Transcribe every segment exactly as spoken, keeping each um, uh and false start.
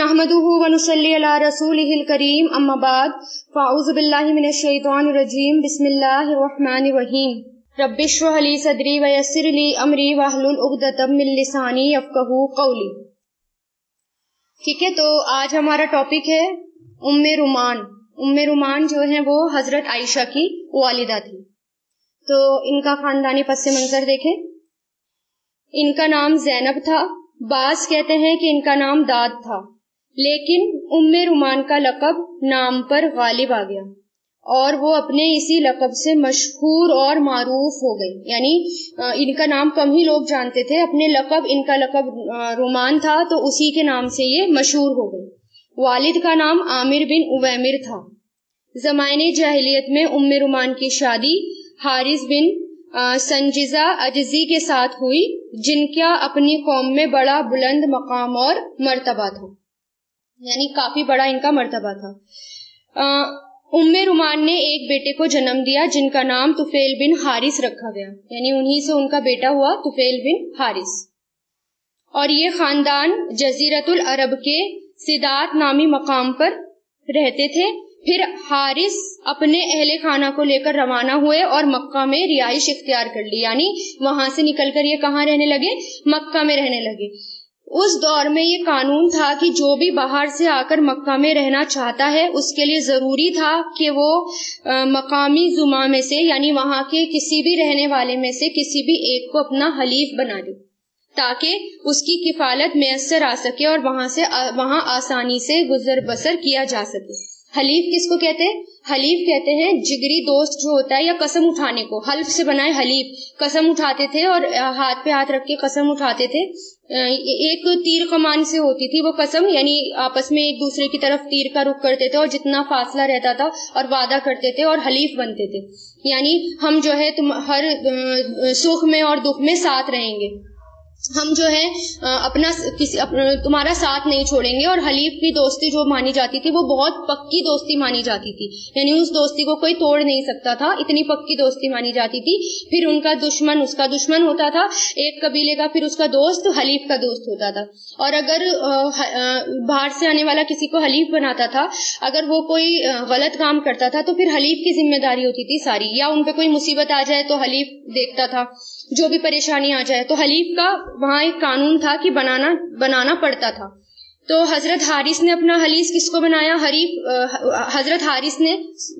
نحمده ونصلی علی رسولہ الکریم اما بعد فاعوذ باللہ من الشیطان الرجیم بسم اللہ الرحمن الرحیم رب اشرح لی صدری ویسر لی امری واحلل عقدۃ من لسانی یفقہوا قولی. ٹھیک ہے، تو آج ہمارا ٹاپک ہے ام رومان. ام رومان جو ہیں وہ حضرت عائشہ کی والدہ تھی. تو ان کا خاندانی پس منظر دیکھیں. ان کا نام زینب تھا. بعض کہتے ہیں کہ ان کا نام داد تھا، لیکن ام رومان کا لقب نام پر غالب آ گیا اور وہ اپنے اسی لقب سے مشہور اور معروف ہو گئی. یعنی ان کا نام کم ہی لوگ جانتے تھے، اپنے لقب ان کا لقب رومان تھا تو اسی کے نام سے یہ مشہور ہو گئی. والد کا نام عامر بن اویمر تھا. زمانے جاہلیت میں ام رومان کی شادی حارث بن سنجزہ اجزی کے ساتھ ہوئی، جن کا اپنی قوم میں بڑا بلند مقام اور مرتبہ تھا. یعنی کافی بڑا ان کا مرتبہ تھا. ام رومان نے ایک بیٹے کو جنم دیا جن کا نام طفیل بن حارث رکھا گیا. یعنی انہی سے ان کا بیٹا ہوا طفیل بن حارث. اور یہ خاندان جزیرت العرب کے سدات نامی مقام پر رہتے تھے. پھر حارث اپنے اہل خانہ کو لے کر روانہ ہوئے اور مکہ میں رہائش اختیار کر لی. یعنی وہاں سے نکل کر یہ کہاں رہنے لگے؟ مکہ میں رہنے لگے. اس دور میں یہ قانون تھا کہ جو بھی باہر سے آ کر مکہ میں رہنا چاہتا ہے اس کے لیے ضروری تھا کہ وہ مقامی زماں میں سے، یعنی وہاں کے کسی بھی رہنے والے میں سے کسی بھی ایک کو اپنا حلیف بنا دے تاکہ اس کی کفالت میسر آ سکے اور وہاں سے وہاں آسانی سے گزر بسر کیا جا سکے. حلیف کس کو کہتے ہیں؟ حلیف کہتے ہیں جگری دوست جو ہوتا ہے، یا قسم اٹھانے کو. حلف سے بنائے حلیف. قسم اٹھاتے تھے اور ہاتھ پہ ہاتھ رکھ کے قسم اٹھاتے تھے. ایک تیر کمان سے ہوتی تھی وہ قسم، یعنی آپس میں ایک دوسرے کی طرف تیر کا رخ کرتے تھے اور جتنا فاصلہ رہتا تھا اور وعدہ کرتے تھے اور حلیف بنتے تھے. یعنی ہم جو ہے تم ہر سکھ میں اور دکھ میں ساتھ رہیں گے، ہم جو ہے اپنا کسی اپنا تمہارا ساتھ نہیں چھوڑیں گے. اور حلیف کی دوستی جو مانی جاتی تھی وہ بہت پکی دوستی مانی جاتی تھی. یعنی اس دوستی کو کوئی توڑ نہیں سکتا تھا، اتنی پکی دوستی مانی جاتی تھی. پھر ان کا دشمن اس کا دشمن ہوتا تھا، ایک قبیلے کا پھر اس کا دوست حلیف کا دوست ہوتا تھا. اور اگر باہر سے آنے والا کسی کو حلیف بناتا تھا، اگر وہ کوئی غلط کام کرتا تھا تو پھر حلیف کی ذمہ داری ہوتی تھی ساری. یا ان پہ کوئی مصیبت آ جائے تو حلیف دیکھتا تھا، جو بھی پریشانی آ جائے تو حلیف کا وہاں ایک قانون تھا کہ بنانا بنانا پڑتا تھا. تو حضرت حارث نے اپنا حلیف کس کو بنایا؟ حریف حضرت حارث نے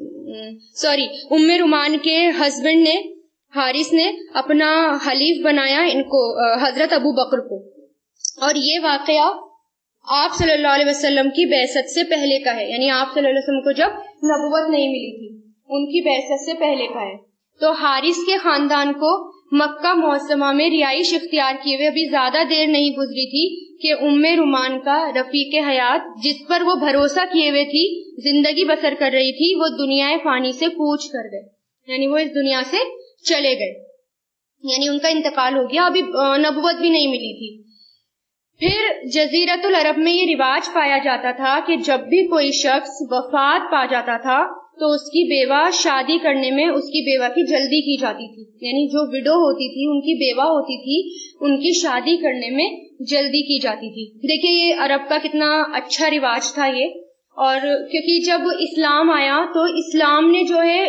سوری ام رومان کے ہسبینڈ نے حارث نے اپنا حلیف بنایا ان کو، حضرت ابو بکر کو. اور یہ واقعہ آپ صلی اللہ علیہ وسلم کی بعثت سے پہلے کا ہے. یعنی آپ صلی اللہ علیہ وسلم کو جب نبوت نہیں ملی تھی، ان کی بعثت سے پہلے کا ہے. تو حارث کے خاندان کو مکہ معظمہ میں رہائش اختیار کیے ہوئے ابھی زیادہ دیر نہیں گزری تھی کہ ام رومان کا رفیق حیات، جس پر وہ بھروسہ کیے ہوئے تھی، زندگی بسر کر رہی تھی، وہ دنیا فانی سے کوچ کر گئے. یعنی وہ اس دنیا سے چلے گئے، یعنی ان کا انتقال ہو گیا. ابھی نبوت بھی نہیں ملی تھی. پھر جزیرت العرب میں یہ رواج پایا جاتا تھا کہ جب بھی کوئی شخص وفات پا جاتا تھا تو اس کی بیوہ شادی کرنے میں اس کی بیوہ کی جلدی کی جاتی تھی. یعنی جو وڈو ہوتی تھی، ان کی بیوہ ہوتی تھی، ان کی شادی کرنے میں جلدی کی جاتی تھی. دیکھیں یہ عرب کا کتنا اچھا رواج تھا یہ. اور کیونکہ جب اسلام آیا تو اسلام نے جو ہے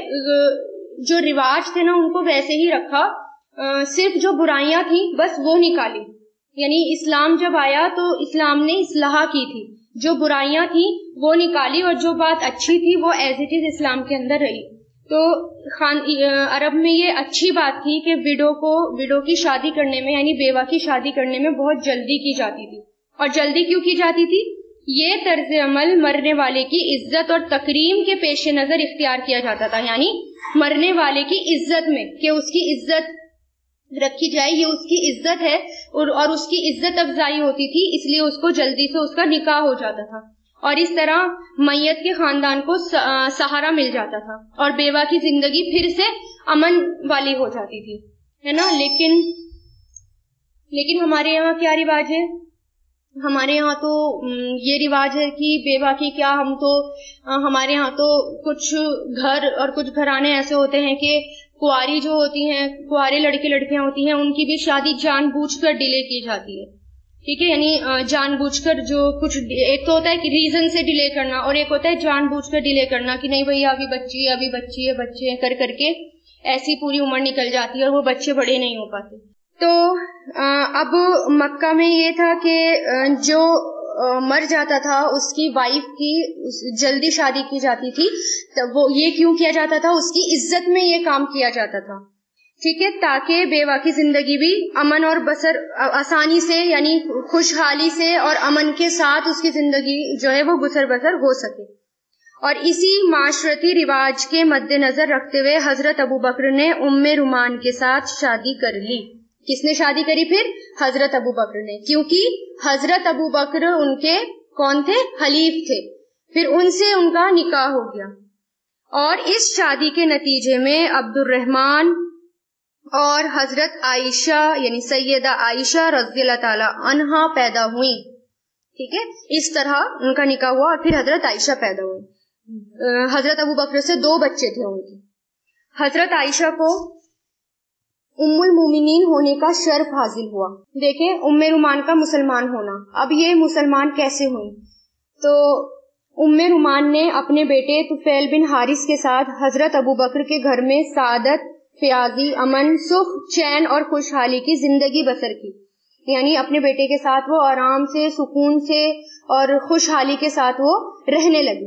جو رواج تھے نا ان کو ویسے ہی رکھا، صرف جو برائیاں تھیں بس وہ نکالی. یعنی اسلام جب آیا تو اسلام نے اصلاح کی تھی، جو برائیاں تھیں وہ نکالی اور جو بات اچھی تھی وہ ایز اٹ از اسلام کے اندر رہی. تو خان عرب میں یہ اچھی بات تھی کہ وڈو کو وڈو کی شادی کرنے میں، یعنی بیوہ کی شادی کرنے میں بہت جلدی کی جاتی تھی. اور جلدی کیوں کی جاتی تھی؟ یہ طرز عمل مرنے والے کی عزت اور تکریم کے پیش نظر اختیار کیا جاتا تھا. یعنی مرنے والے کی عزت میں کہ اس کی عزت رکھی جائے، یہ اس کی عزت ہے اور, اور اس کی عزت افزائی ہوتی تھی، اس لیے اس کو جلدی سے اس کا نکاح ہو جاتا تھا. اور اس طرح میت کے خاندان کو سہارا مل جاتا تھا اور بیوہ کی زندگی پھر سے امن والی ہو جاتی تھی، ہے نا. لیکن لیکن ہمارے یہاں کیا رواج ہے؟ ہمارے یہاں تو یہ رواج ہے کہ بیوہ کی کیا، ہم تو ہمارے یہاں تو کچھ گھر اور کچھ گھرانے ایسے ہوتے ہیں کہ کنواری جو ہوتی ہیں، کنوارے لڑکے لڑکیاں ہوتی ہیں، ان کی بھی شادی جان بوجھ کر ڈیلے کی جاتی ہے. ٹھیک ہے، یعنی جان بوجھ کر جو کچھ، ایک تو ہوتا ہے کہ ریزن سے ڈیلے کرنا، اور ایک ہوتا ہے جان بوجھ کر ڈیلے کرنا کہ نہیں بھئی ابھی بچی ہے ابھی بچی ہے بچے ہیں کر کر کے ایسی پوری عمر نکل جاتی ہے اور وہ بچے بڑے نہیں ہو پاتے. تو اب مکہ میں یہ تھا کہ جو مر جاتا تھا اس کی وائف کی جلدی شادی کی جاتی تھی. تو وہ یہ کیوں کیا جاتا تھا؟ اس کی عزت میں یہ کام کیا جاتا تھا، ٹھیک ہے، تاکہ بیوہ کی زندگی بھی امن اور بسر آسانی سے، یعنی خوشحالی سے اور امن کے ساتھ اس کی زندگی جو ہے وہ بسر بسر ہو سکے. اور اسی معاشرتی رواج کے مد نظر رکھتے ہوئے حضرت ابو بکر نے ام رومان کے ساتھ شادی کر لی. کس نے شادی کری پھر؟ حضرت ابو بکر نے، کیونکہ حضرت ابو بکر ان کے کون تھے؟ حلیف تھے. پھر ان سے ان کا نکاح ہو گیا، اور اس شادی کے نتیجے میں عبد الرحمن اور حضرت عائشہ یعنی سیدہ عائشہ رضی اللہ تعالی عنہا پیدا ہوئی. ٹھیک ہے، اس طرح ان کا نکاح ہوا اور پھر حضرت عائشہ پیدا ہوئی. حضرت ابو بکر سے دو بچے تھے ان کے. حضرت عائشہ کو ام المومنین ہونے کا شرف حاصل ہوا. دیکھیں ام رومان کا مسلمان ہونا. اب یہ مسلمان کیسے ہوئی؟ تو ام رومان نے اپنے بیٹے طفیل بن حارث کے ساتھ حضرت ابو بکر کے گھر میں سعادت، فیاضی، امن، سکھ، چین اور خوشحالی کی زندگی بسر کی. یعنی اپنے بیٹے کے ساتھ وہ آرام سے، سکون سے اور خوشحالی کے ساتھ وہ رہنے لگی.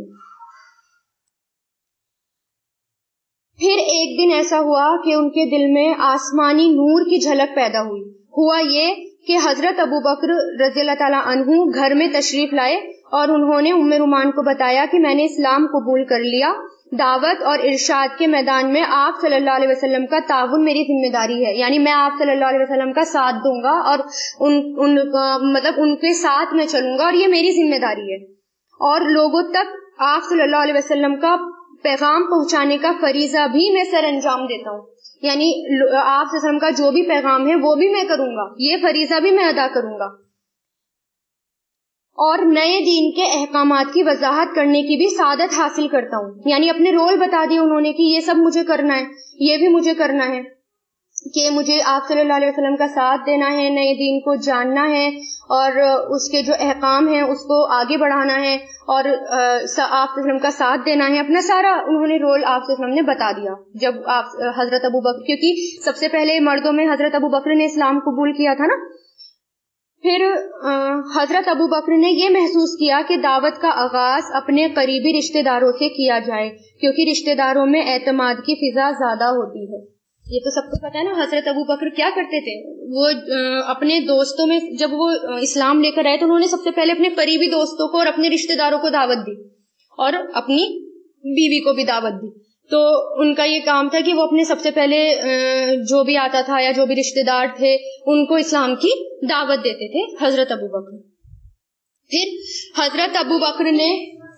پھر ایک دن ایسا ہوا کہ ان کے دل میں آسمانی نور کی جھلک پیدا ہوئی. ہوا یہ کہ حضرت ابو بکر رضی اللہ تعالیٰ عنہ گھر میں تشریف لائے اور انہوں نے ام رومان کو بتایا کہ میں نے اسلام قبول کر لیا. دعوت اور ارشاد کے میدان میں آپ صلی اللہ علیہ وسلم کا تعاون میری ذمہ داری ہے. یعنی میں آپ صلی اللہ علیہ وسلم کا ساتھ دوں گا اور ان, ان مطلب ان کے ساتھ میں چلوں گا اور یہ میری ذمہ داری ہے. اور لوگوں تک آپ صلی اللہ علیہ وسلم کا پیغام پہنچانے کا فریضہ بھی میں سر انجام دیتا ہوں. یعنی آپ صلی اللہ علیہ وسلم کا جو بھی پیغام ہے وہ بھی میں کروں گا، یہ فریضہ بھی میں ادا کروں گا. اور نئے دین کے احکامات کی وضاحت کرنے کی بھی سعادت حاصل کرتا ہوں. یعنی اپنے رول بتا دیے انہوں نے کہ یہ سب مجھے کرنا ہے، یہ بھی مجھے کرنا ہے کہ مجھے آپ صلی اللہ علیہ وسلم کا ساتھ دینا ہے، نئے دین کو جاننا ہے اور اس کے جو احکام ہیں اس کو آگے بڑھانا ہے اور آپ صلی اللہ علیہ وسلم کا ساتھ دینا ہے. اپنا سارا انہوں نے رول آپ صلی اللہ علیہ وسلم نے بتا دیا. جب آپ حضرت ابو بکر، کیونکہ سب سے پہلے مردوں میں حضرت ابو بکر نے اسلام قبول کیا تھا نا، پھر حضرت ابو بکر نے یہ محسوس کیا کہ دعوت کا آغاز اپنے قریبی رشتہ داروں سے کیا جائے، کیونکہ رشتہ داروں میں اعتماد کی فضا زیادہ ہوتی ہے. یہ تو سب کو پتا ہے نا. حضرت ابو بکر کیا کرتے تھے؟ وہ اپنے دوستوں میں جب وہ اسلام لے کر آئے تو انہوں نے سب سے پہلے اپنے قریبی دوستوں کو اور اپنے رشتہ داروں کو دعوت دی اور اپنی بیوی کو بھی دعوت دی. تو ان کا یہ کام تھا کہ وہ اپنے سب سے پہلے جو بھی آتا تھا یا جو بھی رشتہ دار تھے ان کو اسلام کی دعوت دیتے تھے حضرت ابو بکر. پھر حضرت ابو بکر نے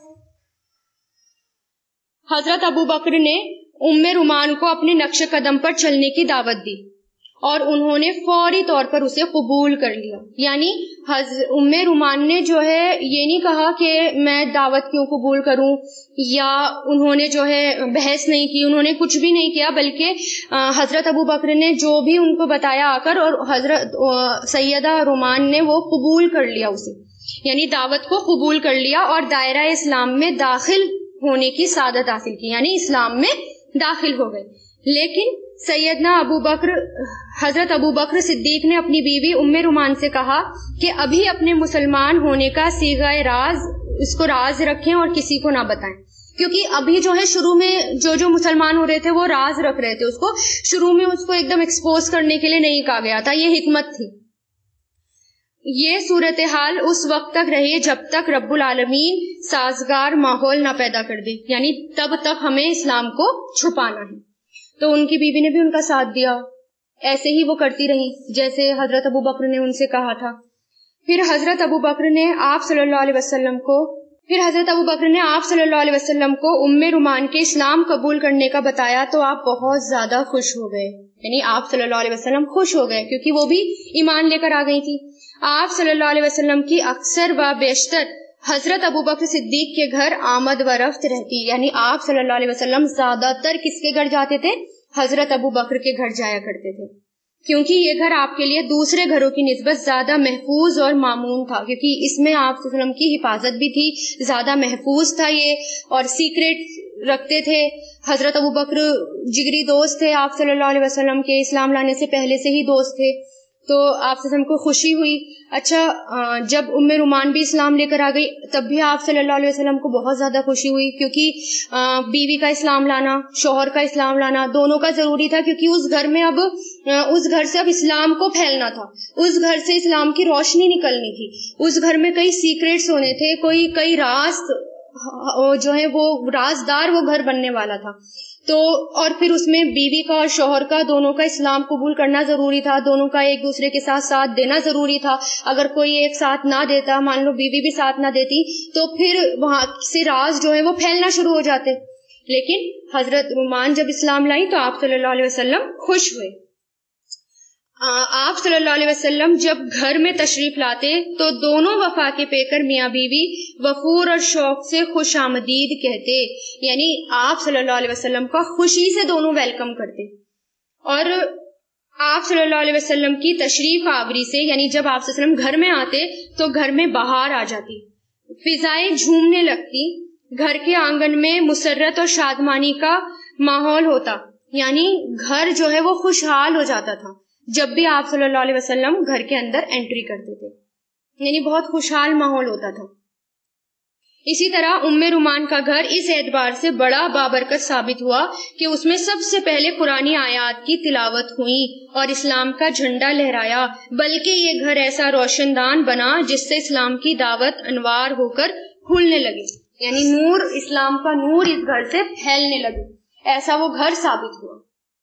حضرت ابو بکر نے ام رومان کو اپنے نقش قدم پر چلنے کی دعوت دی اور انہوں نے فوری طور پر اسے قبول کر لیا. یعنی ام رومان نے جو ہے یہ نہیں کہا کہ میں دعوت کیوں قبول کروں، یا انہوں نے جو ہے بحث نہیں کی، انہوں نے کچھ بھی نہیں کیا، بلکہ حضرت ابو بکر نے جو بھی ان کو بتایا آ کر اور حضرت سیدہ رومان نے وہ قبول کر لیا اسے. یعنی دعوت کو قبول کر لیا اور دائرہ اسلام میں داخل ہونے کی سعادت حاصل کی، یعنی اسلام میں داخل ہو گئے. لیکن سیدنا ابو بکر حضرت ابو بکر صدیق نے اپنی بیوی ام رومان سے کہا کہ ابھی اپنے مسلمان ہونے کا صیغہ راز اس کو راز رکھیں اور کسی کو نہ بتائیں، کیونکہ ابھی جو ہے شروع میں جو جو مسلمان ہو رہے تھے وہ راز رکھ رہے تھے، اس کو شروع میں اس کو ایک دم ایکسپوز کرنے کے لیے نہیں کہا گیا تھا. یہ حکمت تھی. یہ صورتحال اس وقت تک رہی جب تک رب العالمین سازگار ماحول نہ پیدا کر دے، یعنی تب تک ہمیں اسلام کو چھپانا ہے. تو ان کی بیوی نے بھی ان کا ساتھ دیا، ایسے ہی وہ کرتی رہی جیسے حضرت ابو بکر نے ان سے کہا تھا. پھر حضرت ابو بکر نے آپ صلی اللہ علیہ وسلم کو پھر حضرت ابو بکر نے آپ صلی اللہ علیہ وسلم کو ام رومان کے اسلام قبول کرنے کا بتایا تو آپ بہت زیادہ خوش ہو گئے. یعنی آپ صلی اللہ علیہ وسلم خوش ہو گئے کیونکہ وہ بھی ایمان لے کر آ گئی تھی. آپ صلی اللہ علیہ وسلم کی اکثر و بیشتر حضرت ابو بکر صدیق کے گھر آمد و رفت رہتی. یعنی آپ صلی اللہ علیہ وسلم زیادہ تر کس کے گھر جاتے تھے؟ حضرت ابو بکر کے گھر جایا کرتے تھے. کیونکہ یہ گھر آپ کے لیے دوسرے گھروں کی نسبت زیادہ محفوظ اور مامون تھا، کیونکہ اس میں آپ صلی اللہ علیہ وسلم کی حفاظت بھی تھی، زیادہ محفوظ تھا یہ، اور سیکریٹ رکھتے تھے۔ حضرت ابو بکر جگری دوست تھے آپ صلی اللہ علیہ وسلم کے، اسلام لانے سے پہلے سے ہی دوست تھے، تو آپ صلی اللہ علیہ وسلم کو خوشی ہوئی۔ اچھا، جب ام رومان بھی اسلام لے کر آ گئی تب بھی آپ صلی اللہ علیہ وسلم کو بہت زیادہ خوشی ہوئی، کیونکہ بیوی کا اسلام لانا، شوہر کا اسلام لانا دونوں کا ضروری تھا، کیونکہ اس گھر میں اب اس گھر سے اب اسلام کو پھیلنا تھا، اس گھر سے اسلام کی روشنی نکلنی تھی، اس گھر میں کئی سیکریٹس ہونے تھے، کوئی کئی راز جو ہے وہ رازدار وہ گھر بننے والا تھا۔ تو اور پھر اس میں بیوی کا اور شوہر کا دونوں کا اسلام قبول کرنا ضروری تھا، دونوں کا ایک دوسرے کے ساتھ ساتھ دینا ضروری تھا۔ اگر کوئی ایک ساتھ نہ دیتا، مان لو بیوی بھی ساتھ نہ دیتی، تو پھر وہاں سے راز جو ہے وہ پھیلنا شروع ہو جاتے۔ لیکن حضرت رومان جب اسلام لائی تو آپ صلی اللہ علیہ وسلم خوش ہوئے۔ آپ صلی اللہ علیہ وسلم جب گھر میں تشریف لاتے تو دونوں وفا کے پیکر میاں بیوی وقور اور شوق سے خوش آمدید کہتے، یعنی آپ صلی اللہ علیہ وسلم کا خوشی سے دونوں ویلکم کرتے۔ اور آپ صلی اللہ علیہ وسلم کی تشریف آوری سے، یعنی جب آپ صلی اللہ علیہ وسلم گھر میں آتے تو گھر میں بہار آ جاتی، فضائیں جھومنے لگتی، گھر کے آنگن میں مسرت اور شادمانی کا ماحول ہوتا، یعنی گھر جو ہے وہ خوشحال ہو جاتا تھا جب بھی آپ صلی اللہ علیہ وسلم گھر کے اندر انٹری کرتے تھے، یعنی بہت خوشحال ماحول ہوتا تھا۔ اسی طرح ام رومان کا گھر اس اعتبار سے بڑا بابرکت ثابت ہوا کہ اس میں سب سے پہلے قرآنی آیات کی تلاوت ہوئی اور اسلام کا جھنڈا لہرایا، بلکہ یہ گھر ایسا روشن دان بنا جس سے اسلام کی دعوت انوار ہو کر کھلنے لگے، یعنی نور، اسلام کا نور اس گھر سے پھیلنے لگے، ایسا وہ گھر ثابت ہوا۔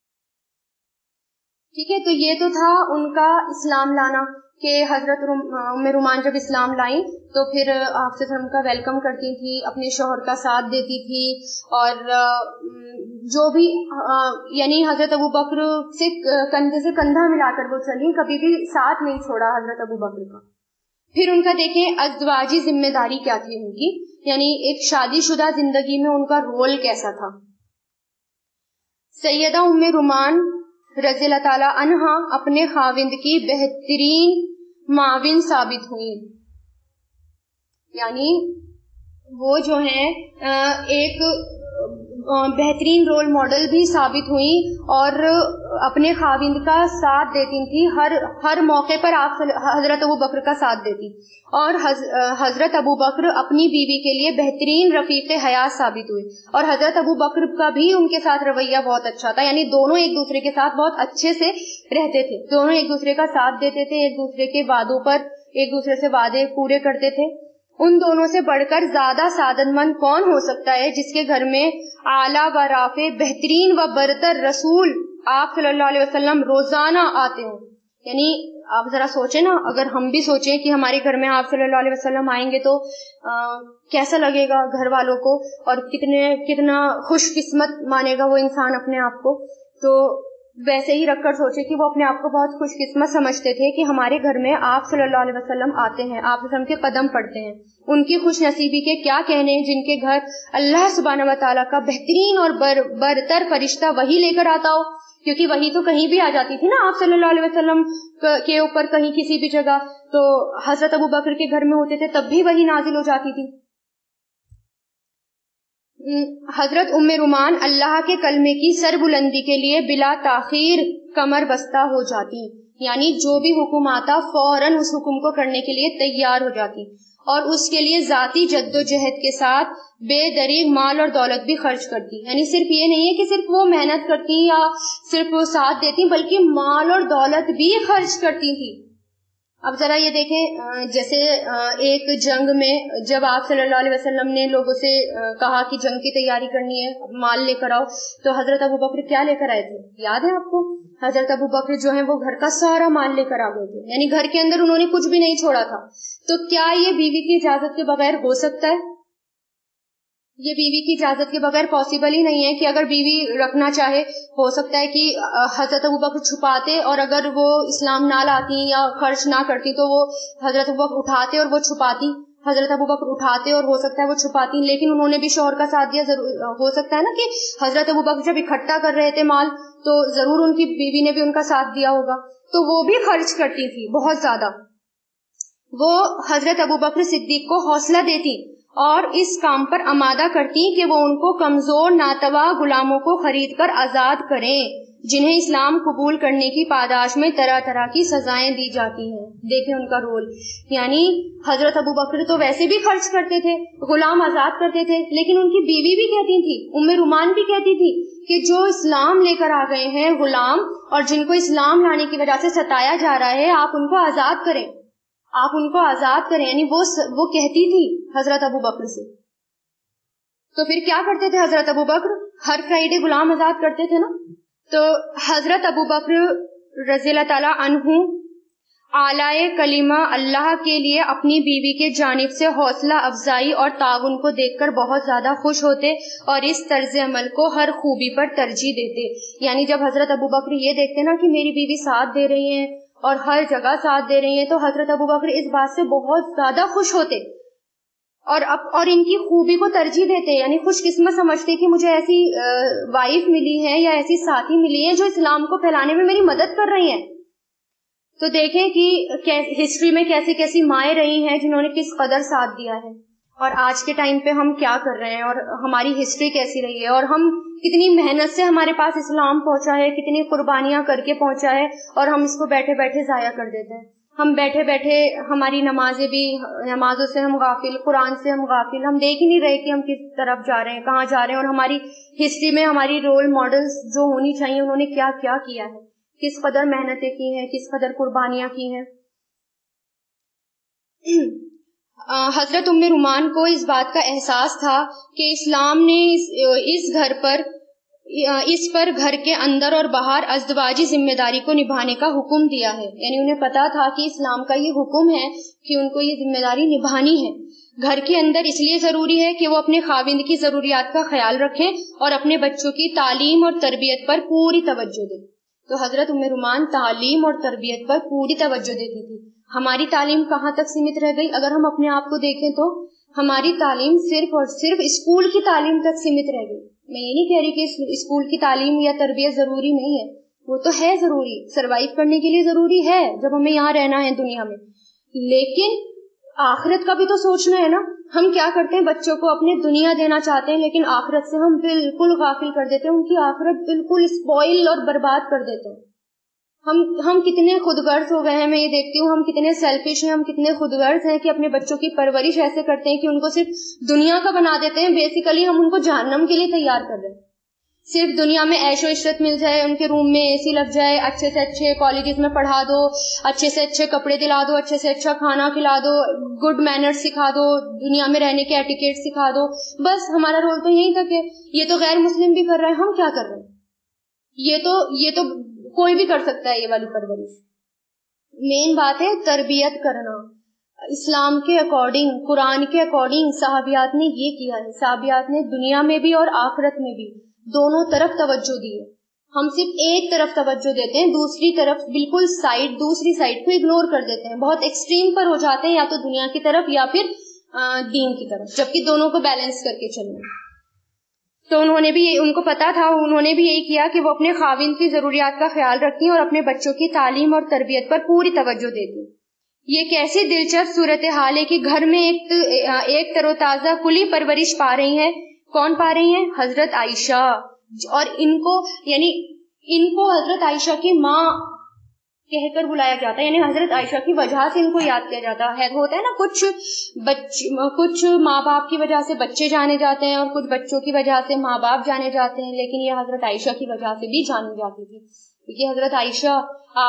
ٹھیک ہے، تو یہ تو تھا ان کا اسلام لانا کہ حضرت ام رومان جب اسلام لائیں تو پھر آپ سے دھرم کا ویلکم کرتی تھی، اپنے شوہر کا ساتھ دیتی تھی، اور جو بھی یعنی حضرت ابو بکر سے کندھے سے کندھا ملا کر وہ چلی، کبھی بھی ساتھ نہیں چھوڑا حضرت ابو بکر کا۔ پھر ان کا دیکھیں ازدواجی ذمہ داری کیا تھی ان کی، یعنی ایک شادی شدہ زندگی میں ان کا رول کیسا تھا۔ سیدہ ام رومان رضی اللہ تعالی عنہا اپنے خاوند کی بہترین معاون ثابت ہوئی، یعنی وہ جو ہیں ایک بہترین رول ماڈل بھی ثابت ہوئی اور اپنے خاوند کا ساتھ دیتی تھی، ہر ہر موقع پر آپ حضرت ابو بکر کا ساتھ دیتی، اور حضرت ابو بکر اپنی بیوی کے لیے بہترین رفیق حیات ثابت ہوئے، اور حضرت ابو بکر کا بھی ان کے ساتھ رویہ بہت اچھا تھا، یعنی دونوں ایک دوسرے کے ساتھ بہت اچھے سے رہتے تھے، دونوں ایک دوسرے کا ساتھ دیتے تھے، ایک دوسرے کے وعدوں پر ایک دوسرے سے وعدے پورے کرتے تھے۔ ان دونوں سے بڑھ کر زیادہ سعادت مند کون ہو سکتا ہے جس کے گھر میں اعلیٰ و رافع بہترین و برتر رسول آپ صلی اللہ علیہ وسلم روزانہ آتے ہوں۔ یعنی آپ ذرا سوچیں نا، اگر ہم بھی سوچیں کہ ہمارے گھر میں آپ صلی اللہ علیہ وسلم آئیں گے تو آ, کیسا لگے گا گھر والوں کو، اور کتنے کتنا خوش قسمت مانے گا وہ انسان اپنے آپ کو۔ تو ویسے ہی رکھ کر سوچے کہ وہ اپنے آپ کو بہت خوش قسمت سمجھتے تھے کہ ہمارے گھر میں آپ صلی اللہ علیہ وسلم آتے ہیں، آپ وسلم کے قدم پڑتے ہیں۔ ان کی خوش نصیبی کے کیا کہنے جن کے گھر اللہ سبحانہ و تعالیٰ کا بہترین اور بر برتر فرشتہ وہی لے کر آتا ہو، کیونکہ وہی تو کہیں بھی آ جاتی تھی نا آپ صلی اللہ علیہ وسلم کے اوپر، کہیں کسی بھی جگہ، تو حضرت ابو بکر کے گھر میں ہوتے تھے تب بھی وہی نازل ہو جاتی تھی۔ حضرت ام رومان اللہ کے کلمے کی سر بلندی کے لیے بلا تاخیر کمر بستہ ہو جاتی، یعنی جو بھی حکم آتا فوراً اس حکم کو کرنے کے لیے تیار ہو جاتی، اور اس کے لیے ذاتی جد و جہد کے ساتھ بے دریغ مال اور دولت بھی خرچ کرتی، یعنی صرف یہ نہیں ہے کہ صرف وہ محنت کرتی یا صرف وہ ساتھ دیتی، بلکہ مال اور دولت بھی خرچ کرتی تھی۔ اب ذرا یہ دیکھیں، جیسے ایک جنگ میں جب آپ صلی اللہ علیہ وسلم نے لوگوں سے کہا کہ جنگ کی تیاری کرنی ہے، مال لے کر آؤ، تو حضرت ابو بکر کیا لے کر آئے تھے؟ یاد ہے آپ کو؟ حضرت ابو بکر جو ہیں وہ گھر کا سارا مال لے کر آ گئے تھے، یعنی گھر کے اندر انہوں نے کچھ بھی نہیں چھوڑا تھا۔ تو کیا یہ بیوی کی اجازت کے بغیر ہو سکتا ہے؟ یہ بیوی کی اجازت کے بغیر پاسبل ہی نہیں ہے کہ اگر بیوی رکھنا چاہے، ہو سکتا ہے کہ حضرت ابو بکر چھپاتے، اور اگر وہ اسلام نہ لاتی یا خرچ نہ کرتی تو وہ حضرت ابو بکر اٹھاتے اور وہ چھپاتی۔ حضرت ابو بکر اٹھاتے اور ہو سکتا ہے وہ چھپاتی، لیکن انہوں نے بھی شوہر کا ساتھ دیا. ضرور ہو سکتا ہے نا کہ حضرت ابو بکر جب اکٹھا کر رہے تھے مال تو ضرور ان کی بیوی نے بھی ان کا ساتھ دیا ہوگا، تو وہ بھی خرچ کرتی تھی بہت زیادہ. وہ حضرت ابو بکر صدیق کو حوصلہ دیتی اور اس کام پر آمادہ کرتی کہ وہ ان کو کمزور ناتواں غلاموں کو خرید کر آزاد کریں، جنہیں اسلام قبول کرنے کی پاداش میں طرح طرح کی سزائیں دی جاتی ہیں. دیکھیں ان کا رول، یعنی حضرت ابو بکر تو ویسے بھی خرچ کرتے تھے، غلام آزاد کرتے تھے، لیکن ان کی بیوی بھی کہتی تھی، ام رومان بھی کہتی تھی کہ جو اسلام لے کر آ گئے ہیں غلام اور جن کو اسلام لانے کی وجہ سے ستایا جا رہا ہے، آپ ان کو آزاد کریں، آپ ان کو آزاد کریں. یعنی وہ وہ کہتی تھی حضرت ابو بکر سے. تو پھر کیا کرتے تھے حضرت ابو بکر؟ ہر فرائیڈے غلام آزاد کرتے تھے نا. تو حضرت ابو بکر رضی اللہ تعالی عنہ اعلی کلمہ اللہ کے لیے اپنی بیوی کے جانب سے حوصلہ افزائی اور تعاون کو دیکھ کر بہت زیادہ خوش ہوتے اور اس طرز عمل کو ہر خوبی پر ترجیح دیتے. یعنی جب حضرت ابو بکر یہ دیکھتے نا کہ میری بیوی ساتھ دے رہی ہیں اور ہر جگہ ساتھ دے رہی ہیں، تو حضرت ابو بکر اس بات سے بہت زیادہ خوش ہوتے اور اب اور ان کی خوبی کو ترجیح دیتے. یعنی خوش قسمت سمجھتے کہ مجھے ایسی وائف ملی ہے یا ایسی ساتھی ملی ہے جو اسلام کو پھیلانے میں میری مدد کر رہی ہیں. تو دیکھیں کہ ہسٹری میں کیسی کیسی مائیں رہی ہیں جنہوں نے کس قدر ساتھ دیا ہے، اور آج کے ٹائم پہ ہم کیا کر رہے ہیں اور ہماری ہسٹری کیسی رہی ہے، اور ہم کتنی محنت سے ہمارے پاس اسلام پہنچا ہے، کتنی قربانیاں کر کے پہنچا ہے، اور ہم اس کو بیٹھے بیٹھے ضائع کر دیتے ہیں. ہم بیٹھے بیٹھے ہماری نمازیں بھی، نمازوں سے ہم غافل، قرآن سے ہم غافل، ہم دیکھ ہی نہیں رہے کہ ہم کس طرف جا رہے ہیں، کہاں جا رہے ہیں. اور ہماری ہسٹری میں ہماری رول ماڈلز جو ہونی چاہیے انہوں نے کیا کیا کیا ہے، کس قدر محنتیں کی ہیں، کس قدر قربانیاں کی ہیں. حضرت ام رومان کو اس بات کا احساس تھا کہ اسلام نے اس گھر پر اس پر گھر کے اندر اور باہر ازدواجی ذمہ داری کو نبھانے کا حکم دیا ہے. یعنی انہیں پتا تھا کہ اسلام کا یہ حکم ہے کہ ان کو یہ ذمہ داری نبھانی ہے. گھر کے اندر اس لیے ضروری ہے کہ وہ اپنے خاوند کی ضروریات کا خیال رکھیں اور اپنے بچوں کی تعلیم اور تربیت پر پوری توجہ دیں. تو حضرت ام رومان تعلیم اور تربیت پر پوری توجہ دیتی تھی. ہماری تعلیم کہاں تک سیمت رہ گئی؟ اگر ہم اپنے آپ کو دیکھیں تو ہماری تعلیم صرف اور صرف اسکول کی تعلیم تک سیمت رہ گئی. میں یہ نہیں کہہ رہی کہ اسکول کی تعلیم یا تربیت ضروری نہیں ہے، وہ تو ہے ضروری، سروائیو کرنے کے لیے ضروری ہے جب ہمیں یہاں رہنا ہے دنیا میں، لیکن آخرت کا بھی تو سوچنا ہے نا. ہم کیا کرتے ہیں، بچوں کو اپنے دنیا دینا چاہتے ہیں لیکن آخرت سے ہم بالکل غافل کر دیتے ہیں، ان کی آخرت بالکل اسپوائل اور برباد کر دیتے ہیں. ہم ہم کتنے خود غرض ہو گئے ہیں. میں یہ دیکھتی ہوں ہم کتنے سیلفش ہیں، ہم کتنے خود غرض ہیں کہ اپنے بچوں کی پرورش ایسے کرتے ہیں کہ ان کو صرف دنیا کا بنا دیتے ہیں. بیسیکلی ہم ان کو جہنم کے لیے تیار کر رہے ہیں. صرف دنیا میں عیش و عشرت مل جائے، ان کے روم میں اے سی لگ جائے، اچھے سے اچھے کالجز میں پڑھا دو، اچھے سے اچھے کپڑے دلا دو، اچھے سے اچھا کھانا کھلا دو، گڈ مینرز سکھا دو، دنیا میں رہنے کے ایٹیکیٹ سکھا دو. بس ہمارا رول تو یہی تک ہے. یہ تو غیر مسلم بھی کر رہے ہیں، ہم کیا کر رہے ہیں؟ یہ تو یہ تو کوئی بھی کر سکتا ہے یہ والی پرورش. مین بات ہے تربیت کرنا اسلام کے اکارڈنگ، قرآن کے اکارڈنگ. صحابیات نے یہ کیا ہے، صحابیات نے دنیا میں بھی اور آخرت میں بھی دونوں طرف توجہ دی ہے. ہم صرف ایک طرف توجہ دیتے ہیں، دوسری طرف بالکل سائڈ دوسری سائڈ کو اگنور کر دیتے ہیں، بہت ایکسٹریم پر ہو جاتے ہیں، یا تو دنیا کی طرف یا پھر دین کی طرف، جبکہ دونوں کو بیلنس کر کے چلنا. تو انہوں نے بھی ان کو پتا تھا، انہوں نے بھی یہی کیا کہ وہ اپنے خاوند کی ضروریات کا خیال رکھتی اور اپنے بچوں کی تعلیم اور تربیت پر پوری توجہ دیتی. یہ کیسی دلچسپ صورتحال ہے کہ گھر میں ایک ایک تر و تازہ کلی پرورش پا رہی ہیں. کون پا رہی ہیں؟ حضرت عائشہ. اور ان کو یعنی ان کو حضرت عائشہ کی ماں کہہ کر بلایا جاتا ہے، یعنی حضرت عائشہ کی وجہ سے ان کو یاد کیا جاتا ہے. ہوتا ہے نا کچھ بچ کچھ ماں باپ کی وجہ سے بچے جانے جاتے ہیں اور کچھ بچوں کی وجہ سے ماں باپ جانے جاتے ہیں، لیکن یہ حضرت عائشہ کی وجہ سے بھی جانی جاتی تھی، کیونکہ حضرت عائشہ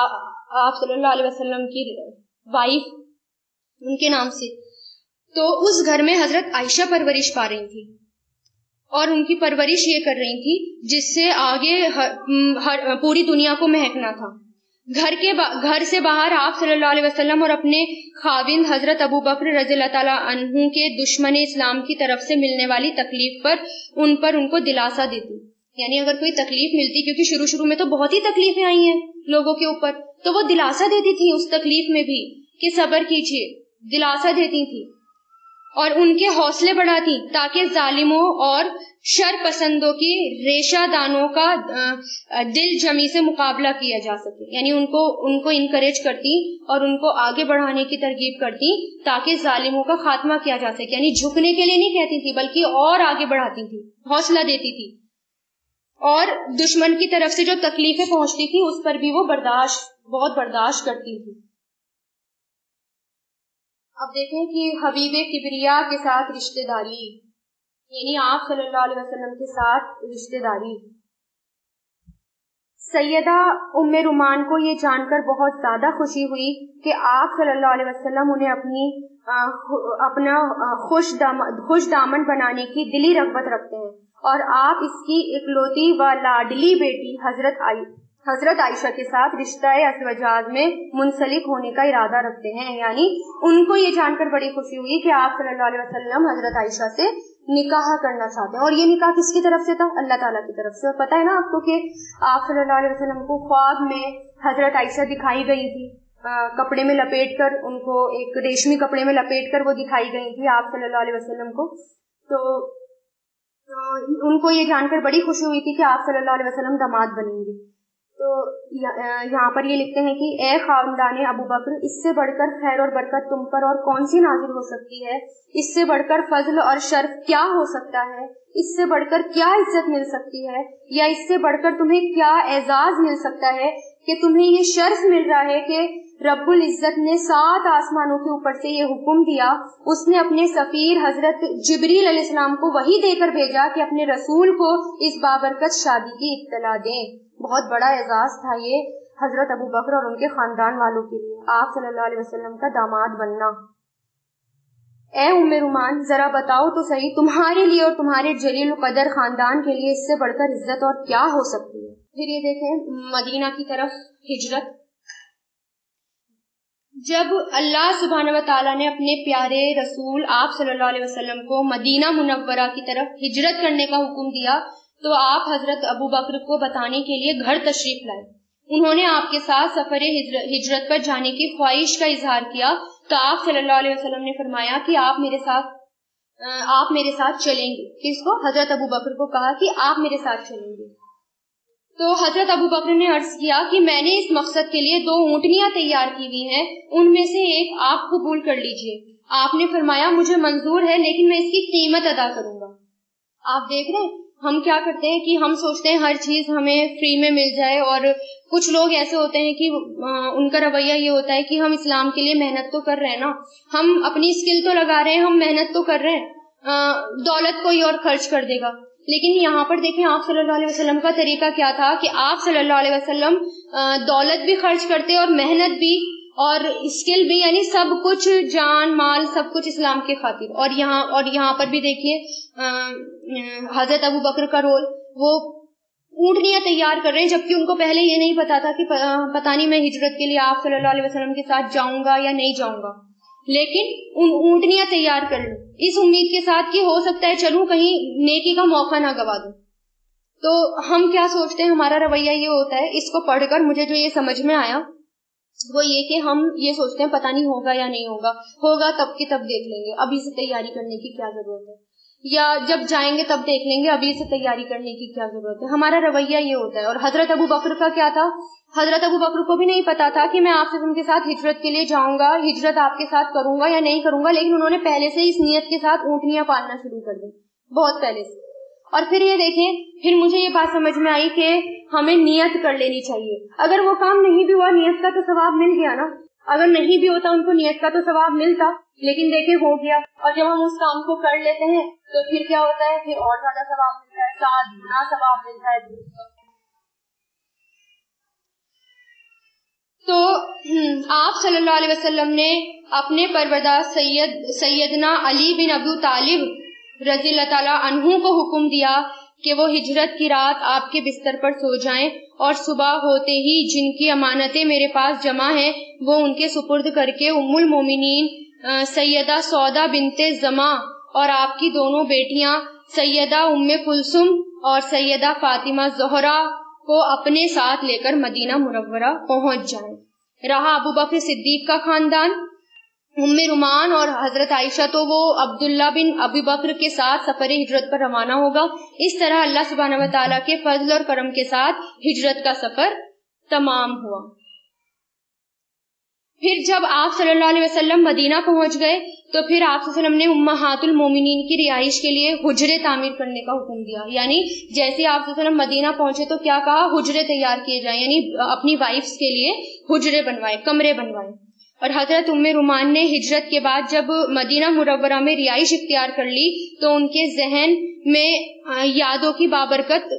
آپ صلی اللہ علیہ وسلم کی وائف ان کے نام سے. تو اس گھر میں حضرت عائشہ پرورش پا رہی تھی اور ان کی پرورش یہ کر رہی تھی جس سے آگے ہر, ہر, پوری دنیا کو مہکنا تھا. گھر کے گھر سے باہر آپ صلی اللہ علیہ وسلم اور اپنے خاوند حضرت ابو بکر رضی اللہ تعالیٰ عنہ کے دشمن اسلام کی طرف سے ملنے والی تکلیف پر ان پر ان کو دلاسا دیتی. یعنی اگر کوئی تکلیف ملتی، کیونکہ شروع شروع میں تو بہت ہی تکلیفیں آئی ہیں لوگوں کے اوپر، تو وہ دلاسا دیتی تھی اس تکلیف میں بھی کہ صبر کیجیے، دلاسا دیتی تھی. اور ان کے حوصلے بڑھاتی تاکہ ظالموں اور شر پسندوں کی ریشہ دانوں کا دل جمی سے مقابلہ کیا جا سکے. یعنی ان کو ان کو انکریج کرتی اور ان کو آگے بڑھانے کی ترغیب کرتی تاکہ ظالموں کا خاتمہ کیا جا سکے. یعنی جھکنے کے لیے نہیں کہتی تھی بلکہ اور آگے بڑھاتی تھی, حوصلہ دیتی تھی, اور دشمن کی طرف سے جو تکلیفیں پہنچتی تھی اس پر بھی وہ برداشت بہت برداشت کرتی تھی. اب دیکھیں کہ حبیب کبریا کے ساتھ رشتہ داری, یعنی آپ صلی اللہ علیہ وسلم کے ساتھ رشتہ داری. سیدہ ام رومان کو یہ جان کر بہت زیادہ خوشی ہوئی کہ آپ صلی اللہ علیہ وسلم انہیں اپنی اپنا خوش دامن خوش دامن بنانے کی دلی رغبت رکھتے ہیں, اور آپ اس کی اکلوتی و لاڈلی بیٹی حضرت آئی حضرت عائشہ کے ساتھ رشتہ ازدواج میں منسلک ہونے کا ارادہ رکھتے ہیں. یعنی ان کو یہ جان کر بڑی خوشی ہوئی کہ آپ صلی اللہ علیہ وسلم حضرت عائشہ سے نکاح کرنا چاہتے ہیں. اور یہ نکاح کس کی طرف سے تھا؟ اللہ تعالیٰ کی طرف سے. اور پتہ ہے نا آپ کو کہ آپ صلی اللہ علیہ وسلم کو خواب میں حضرت عائشہ دکھائی گئی تھی, کپڑے میں لپیٹ کر, ان کو ایک ریشمی کپڑے میں لپیٹ کر وہ دکھائی گئی تھی آپ صلی اللہ علیہ وسلم کو. تو ان کو یہ جان کر بڑی خوشی ہوئی تھی کہ آپ صلی اللہ علیہ وسلم داماد بنیں گے. تو یہاں پر یہ لکھتے ہیں کہ اے خاندان ابو بکر, اس سے بڑھ کر خیر اور برکت تم پر اور کون سی نازل ہو سکتی ہے؟ اس سے بڑھ کر فضل اور شرف کیا ہو سکتا ہے؟ اس سے بڑھ کر کیا عزت مل سکتی ہے؟ یا اس سے بڑھ کر تمہیں کیا اعزاز مل سکتا ہے کہ تمہیں یہ شرف مل رہا ہے کہ رب العزت نے سات آسمانوں کے اوپر سے یہ حکم دیا, اس نے اپنے سفیر حضرت جبریل علیہ السلام کو وحی دے کر بھیجا کہ اپنے رسول کو اس بابرکت شادی کی اطلاع دیں. بہت بڑا اعزاز تھا یہ حضرت ابو بکر اور ان کے خاندان والوں کے لیے, آپ صلی اللہ علیہ وسلم کا داماد بننا. اے ام رومان, ذرا بتاؤ تو صحیح, تمہارے لیے اور تمہارے جلیل القدر خاندان کے لیے اس سے بڑھ کر عزت اور کیا ہو سکتی ہے؟ پھر یہ دیکھیں مدینہ کی طرف ہجرت. جب اللہ سبحانہ و تعالیٰ نے اپنے پیارے رسول آپ صلی اللہ علیہ وسلم کو مدینہ منورہ کی طرف ہجرت کرنے کا حکم دیا تو آپ حضرت ابو بکر کو بتانے کے لیے گھر تشریف لائے. انہوں نے آپ کے ساتھ سفر ہجرت پر جانے کی خواہش کا اظہار کیا تو آپ صلی اللہ علیہ وسلم نے فرمایا کہ آپ میرے ساتھ آپ میرے ساتھ چلیں گے. کس کو؟ حضرت ابو بکر کو کہا کہ آپ میرے ساتھ چلیں گے. تو حضرت ابو بکر نے عرض کیا کہ میں نے اس مقصد کے لیے دو اونٹنیاں تیار کی ہوئی ہیں, ان میں سے ایک آپ قبول کر لیجئے. آپ نے فرمایا مجھے منظور ہے لیکن میں اس کی قیمت ادا کروں گا. آپ دیکھ رہے ہیں ہم کیا کرتے ہیں کہ ہم سوچتے ہیں ہر چیز ہمیں فری میں مل جائے, اور کچھ لوگ ایسے ہوتے ہیں کہ ان کا رویہ یہ ہوتا ہے کہ ہم اسلام کے لیے محنت تو کر رہے ہیں نا, ہم اپنی اسکل تو لگا رہے ہیں, ہم محنت تو کر رہے ہیں, دولت کوئی اور خرچ کر دے گا. لیکن یہاں پر دیکھیں آپ صلی اللہ علیہ وسلم کا طریقہ کیا تھا کہ آپ صلی اللہ علیہ وسلم دولت بھی خرچ کرتے اور محنت بھی اور اسکل بھی, یعنی سب کچھ, جان مال سب کچھ اسلام کے خاطر. اور یہاں اور یہاں پر بھی دیکھیے حضرت ابو بکر کا رول, وہ اونٹنیاں تیار کر رہے ہیں جبکہ ان کو پہلے یہ نہیں پتا تھا کہ پتہ نہیں میں ہجرت کے لیے آپ صلی اللہ علیہ وسلم کے ساتھ جاؤں گا یا نہیں جاؤں گا, لیکن ان اونٹنیاں تیار کر لوں اس امید کے ساتھ کہ ہو سکتا ہے چلوں کہیں نیکی کا موقع نہ گوا دوں. تو ہم کیا سوچتے ہیں, ہمارا رویہ یہ ہوتا ہے. اس کو پڑھ کر مجھے جو یہ سمجھ میں آیا وہ یہ کہ ہم یہ سوچتے ہیں پتہ نہیں ہوگا یا نہیں ہوگا, ہوگا تب کی تب دیکھ لیں گے, ابھی سے تیاری کرنے کی کیا ضرورت ہے, یا جب جائیں گے تب دیکھ لیں گے, ابھی سے تیاری کرنے کی کیا ضرورت ہے. ہمارا رویہ یہ ہوتا ہے. اور حضرت ابو بکر کا کیا تھا, حضرت ابو بکر کو بھی نہیں پتا تھا کہ میں آپ سے ان کے ساتھ ہجرت کے لیے جاؤں گا, ہجرت آپ کے ساتھ کروں گا یا نہیں کروں گا, لیکن انہوں نے پہلے سے اس نیت کے ساتھ اونٹنیاں پالنا شروع کر دی, بہت پہلے سے. اور پھر یہ دیکھیں, پھر مجھے یہ بات سمجھ میں آئی کہ ہمیں نیت کر لینی چاہیے. اگر وہ کام نہیں بھی ہوا, نیت کا تو ثواب مل گیا نا. اگر نہیں بھی ہوتا ان کو نیت کا تو ثواب ملتا, لیکن دیکھیں ہو گیا. اور جب ہم اس کام کو کر لیتے ہیں تو پھر کیا ہوتا ہے, پھر اور زیادہ ثواب ملتا ہے, سات گنا ثواب ملتا ہے. تو آپ صلی اللہ علیہ وسلم نے اپنے پروردگار سید سیدنا علی بن ابو طالب رضی اللہ تعالیٰ عنہ کو حکم دیا کہ وہ ہجرت کی رات آپ کے بستر پر سو جائیں, اور صبح ہوتے ہی جن کی امانتیں میرے پاس جمع ہیں وہ ان کے سپرد کر کے ام المومنین سیدہ سودا بنت زما اور آپ کی دونوں بیٹیاں سیدہ ام کلثوم اور سیدہ فاطمہ زہرا کو اپنے ساتھ لے کر مدینہ منورہ پہنچ جائیں. رہا ابو بکر صدیق کا خاندان, ام رومان اور حضرت عائشہ تو وہ عبداللہ بن ابی بکر کے ساتھ سفر ہجرت پر روانہ ہوگا. اس طرح اللہ سبحانہ و تعالیٰ کے فضل اور کرم کے ساتھ ہجرت کا سفر تمام ہوا. پھر جب آپ صلی اللہ علیہ وسلم مدینہ پہنچ گئے تو پھر آپ صلی اللہ علیہ وسلم نے امہات المومنین کی رہائش کے لیے حجرے تعمیر کرنے کا حکم دیا. یعنی جیسے آپ صلی اللہ علیہ وسلم مدینہ پہنچے تو کیا کہا, حجرے تیار کیے جائیں, یعنی اپنی وائفز کے لیے حجرے بنوائے, کمرے بنوائے. اور حضرت ام رومان نے ہجرت کے بعد جب مدینہ منورہ میں رہائش اختیار کر لی تو ان کے ذہن میں یادوں کی بابرکت,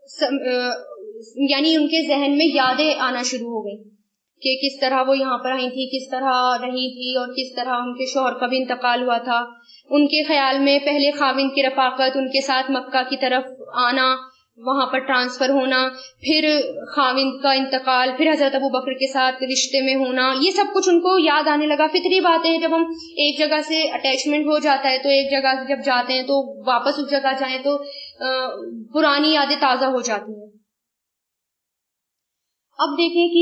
یعنی ان کے ذہن میں یادیں آنا شروع ہو گئی کہ کس طرح وہ یہاں پر آئی تھی, کس طرح رہی تھی, اور کس طرح ان کے شوہر کا بھی انتقال ہوا تھا. ان کے خیال میں پہلے خاوند کی رفاقت, ان کے ساتھ مکہ کی طرف آنا, وہاں پر ٹرانسفر ہونا, پھر خاوند کا انتقال, پھر حضرت ابو بکر کے ساتھ رشتے میں ہونا, یہ سب کچھ ان کو یاد آنے لگا. فطری باتیں ہیں, جب ہم ایک جگہ سے اٹیچمنٹ ہو جاتا ہے تو ایک جگہ سے جب جاتے ہیں تو واپس اس جگہ جائیں تو پرانی یادیں تازہ ہو جاتی ہیں. اب دیکھیں کہ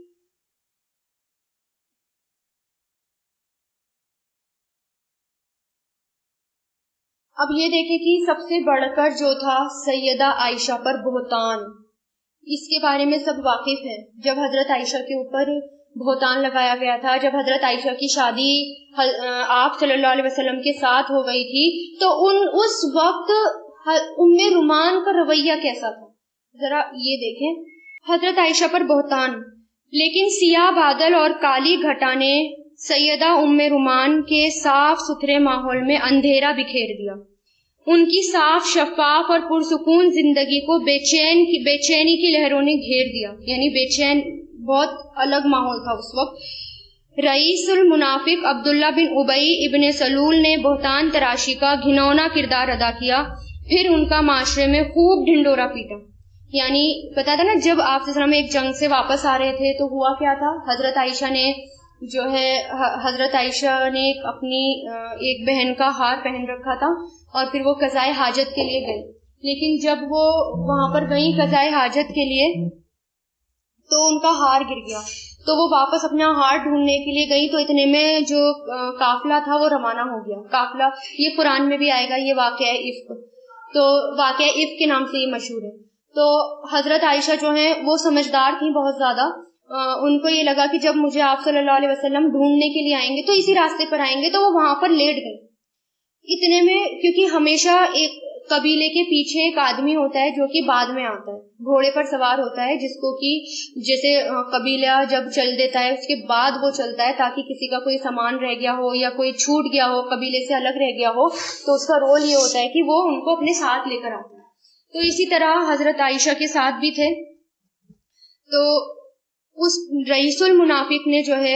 اب یہ دیکھیں کہ سب سے بڑھ کر جو تھا سیدہ عائشہ پر بہتان, اس کے بارے میں سب واقف ہیں. جب حضرت عائشہ کے اوپر بہتان لگایا گیا تھا, جب حضرت عائشہ کی شادی آپ صلی اللہ علیہ وسلم کے ساتھ ہو گئی تھی, تو ان اس وقت ام رومان کا رویہ کیسا تھا, ذرا یہ دیکھیں. حضرت عائشہ پر بہتان, لیکن سیاہ بادل اور کالی گھٹا نے سیدہ ام رومان کے صاف ستھرے ماحول میں اندھیرا بکھیر دیا. ان کی صاف, شفاف اور پرسکون زندگی کو بے چین کی بے چینی کی لہروں نے گھیر دیا. یعنی بے چین, بہت الگ ماحول تھا اس وقت. رئیس المنافق عبداللہ بن ابی ابن سلول نے بہتان تراشی کا گھنونا کردار ادا کیا. پھر ان کا معاشرے میں خوب ڈھنڈورا پیٹا. یعنی پتا تھا نا, جب آپ صلی اللہ علیہ وسلم ایک جنگ سے واپس آ رہے تھے تو ہوا کیا تھا, حضرت عائشہ نے جو ہے حضرت عائشہ نے اپنی ایک بہن کا ہار پہن رکھا تھا اور پھر وہ قضائے حاجت کے لیے گئی. لیکن جب وہ وہاں پر گئی قضائے حاجت کے لیے تو ان کا ہار گر گیا, تو وہ واپس اپنا ہار ڈھونڈنے کے لیے گئی. تو اتنے میں جو قافلہ تھا وہ روانہ ہو گیا. قافلہ یہ قرآن میں بھی آئے گا, یہ واقعہ افک, تو واقعہ افک کے نام سے یہ مشہور ہے. تو حضرت عائشہ جو ہیں وہ سمجھدار تھیں بہت زیادہ. ان کو یہ لگا کہ جب مجھے آپ صلی اللہ علیہ وسلم ڈھونڈنے کے لیے آئیں گے تو اسی راستے پر آئیں گے, تو وہ وہاں پر لیٹ گئی. اتنے میں, کیونکہ ہمیشہ ایک قبیلے کے پیچھے ایک آدمی ہوتا ہے جو کہ بعد میں آتا ہے, گھوڑے پر سوار ہوتا ہے, جس کو کہ جیسے قبیلہ جب چل دیتا ہے اس کے بعد وہ چلتا ہے تاکہ کسی کا کوئی سامان رہ گیا ہو یا کوئی چھوٹ گیا ہو, قبیلے سے الگ رہ گیا ہو, تو اس کا رول یہ ہوتا ہے کہ وہ ان کو اپنے ساتھ لے کر آتا ہے. تو اسی طرح حضرت عائشہ کے ساتھ بھی تھے. تو اس رئیس المنافق نے جو ہے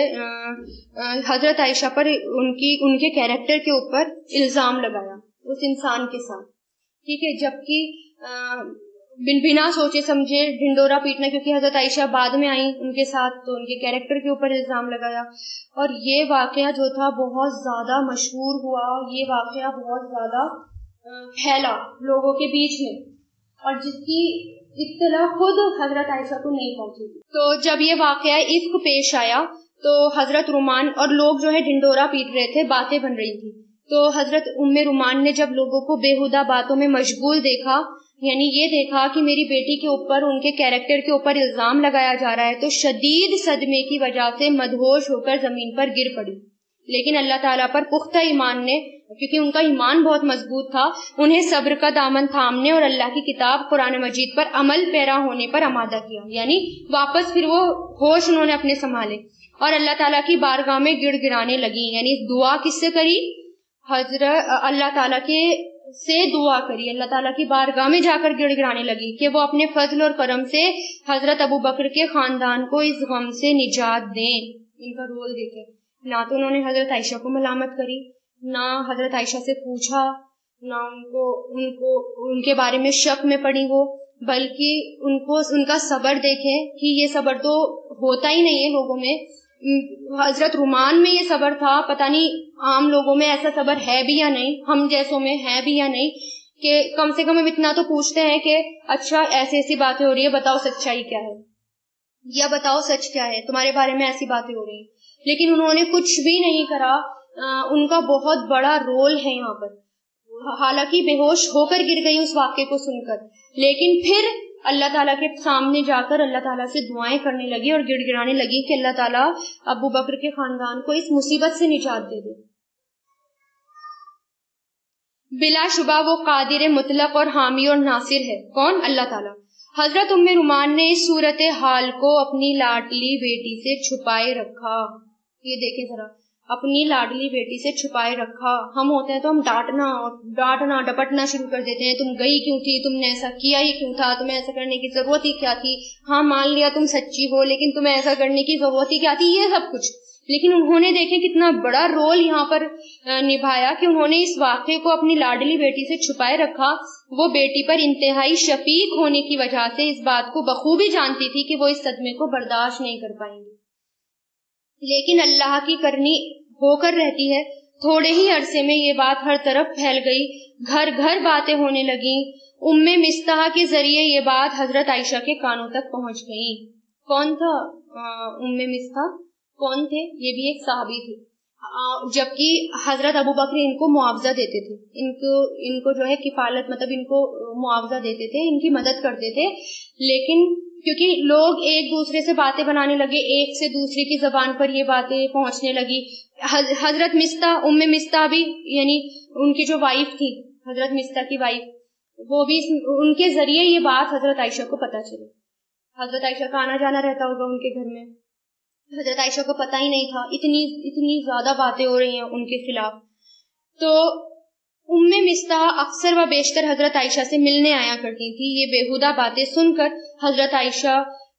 حضرت عائشہ پر ان کی ان کے کیریکٹر کے اوپر الزام لگایا اس انسان کے ساتھ, ٹھیک ہے, جبکہ بن بنا سوچے سمجھے ڈھنڈورا پیٹنا, کیونکہ حضرت عائشہ بعد میں آئیں ان کے ساتھ, تو ان کے کیریکٹر کے اوپر الزام لگایا. اور یہ واقعہ جو تھا بہت زیادہ مشہور ہوا, یہ واقعہ بہت زیادہ پھیلا لوگوں کے بیچ میں, اور جس کی اطلاع خود حضرت عائشہ کو نہیں پہنچی تھی. تو جب یہ واقعہ افک پیش آیا تو حضرت رومان اور لوگ جو ہے ڈھنڈورا پیٹ رہے تھے, باتیں بن رہی تھی. تو حضرت ام رومان نے جب لوگوں کو بےہودہ باتوں میں مشغول دیکھا, یعنی یہ دیکھا کہ میری بیٹی کے اوپر, ان کے کیریکٹر کے اوپر الزام لگایا جا رہا ہے, تو شدید صدمے کی وجہ سے مدہوش ہو کر زمین پر گر پڑی. لیکن اللہ تعالیٰ پر پختہ ایمان نے, کیونکہ ان کا ایمان بہت مضبوط تھا, انہیں صبر کا دامن تھامنے اور اللہ کی کتاب قرآن مجید پر عمل پیرا ہونے پر آمادہ کیا. یعنی واپس پھر وہ ہوش انہوں نے اپنے سنبھالے اور اللہ تعالیٰ کی بارگاہ میں گڑ گڑانے لگی. یعنی دعا کس سے کری, حضرت اللہ تعالیٰ کے سے دعا کری, اللہ تعالیٰ کی بارگاہ میں جا کر گڑ گڑانے لگی کہ وہ اپنے فضل اور کرم سے حضرت ابو بکر کے خاندان کو اس غم سے نجات دیں. ان کا رول دیکھیں, نہ تو انہوں نے حضرت عائشہ کو ملامت کری, نہ حضرت عائشہ سے پوچھا, نہ ان کو ان کو ان کے بارے میں شک میں پڑی وہ, بلکہ ان کو ان کا صبر دیکھیں کہ یہ صبر تو ہوتا ہی نہیں ہے لوگوں میں. حضرت رومان میں یہ صبر تھا, پتہ نہیں عام لوگوں میں ایسا صبر ہے بھی یا نہیں, ہم جیسوں میں ہے بھی یا نہیں, کہ کم سے کم ہم اتنا تو پوچھتے ہیں کہ اچھا ایسی ایسی باتیں ہو رہی ہے, بتاؤ سچائی کیا ہے, یا بتاؤ سچ کیا ہے, تمہارے بارے میں ایسی باتیں ہو رہی ہیں. لیکن انہوں نے کچھ بھی نہیں کرا. ان کا بہت بڑا رول ہے یہاں پر. حالانکہ بے ہوش ہو کر گر گئی اس واقعے کو سن کر, لیکن پھر اللہ تعالیٰ کے سامنے جا کر اللہ تعالیٰ سے دعائیں کرنے لگی اور گڑ گڑانے لگی کہ اللہ تعالیٰ ابو بکر کے خاندان کو اس مصیبت سے نجات دے دے. بلا شبہ وہ قادر مطلق اور حامی اور ناصر ہے. کون؟ اللہ تعالیٰ. حضرت ام رومان نے اس صورت حال کو اپنی لاڈلی بیٹی سے چھپائے رکھا. یہ دیکھیں ذرا, اپنی لاڈلی بیٹی سے چھپائے رکھا. ہم ہوتے ہیں تو ہم ڈانٹنا اور ڈانٹنا ڈپٹنا شروع کر دیتے ہیں. تم گئی کیوں تھی, تم نے ایسا کیا ہی کیوں تھا, تمہیں ایسا کرنے کی ضرورت ہی کیا تھی, ہاں مان لیا تم سچی ہو لیکن تمہیں ایسا کرنے کی ضرورت ہی کیا تھی, یہ سب کچھ. لیکن انہوں نے دیکھیں کتنا بڑا رول یہاں پر نبھایا کہ انہوں نے اس واقعے کو اپنی لاڈلی بیٹی سے چھپائے رکھا. وہ بیٹی پر انتہائی شفیق ہونے کی وجہ سے اس بات کو بخوبی جانتی تھی کہ وہ اس صدمے کو برداشت نہیں کر پائیں گی. لیکن اللہ کی کرنی ہو کر رہتی ہے. تھوڑے ہی عرصے میں یہ بات ہر طرف پھیل گئی, گھر گھر باتیں ہونے لگیں. ام مصطح کے ذریعے یہ بات حضرت عائشہ کے کانوں تک پہنچ گئی. کون تھا ام مصطح؟ کون تھے؟ یہ بھی ایک صحابی تھی, جبکہ حضرت ابو بکر ان کو معاوضہ دیتے تھے, ان کو ان کو جو ہے کفالت مطلب ان کو معاوضہ دیتے تھے, ان کی مدد کرتے تھے. لیکن کیونکہ لوگ ایک دوسرے سے باتیں بنانے لگے, ایک سے دوسرے کی زبان پر یہ باتیں پہنچنے لگی. حضرت مصطح, ام مصطح بھی یعنی ان کی جو وائف تھی, حضرت مصطح کی وائف, وہ بھی ان کے ذریعے یہ بات حضرت عائشہ کو پتہ چلی. حضرت عائشہ کا آنا جانا رہتا ہوگا ان کے گھر میں, حضرت عائشہ کو پتہ ہی نہیں تھا اتنی اتنی زیادہ باتیں ہو رہی ہیں ان کے خلاف. تو ام مصطح اکثر و بیشتر حضرت عائشہ سے ملنے آیا کرتی تھی. یہ بیہودہ باتیں سن کر حضرت عائشہ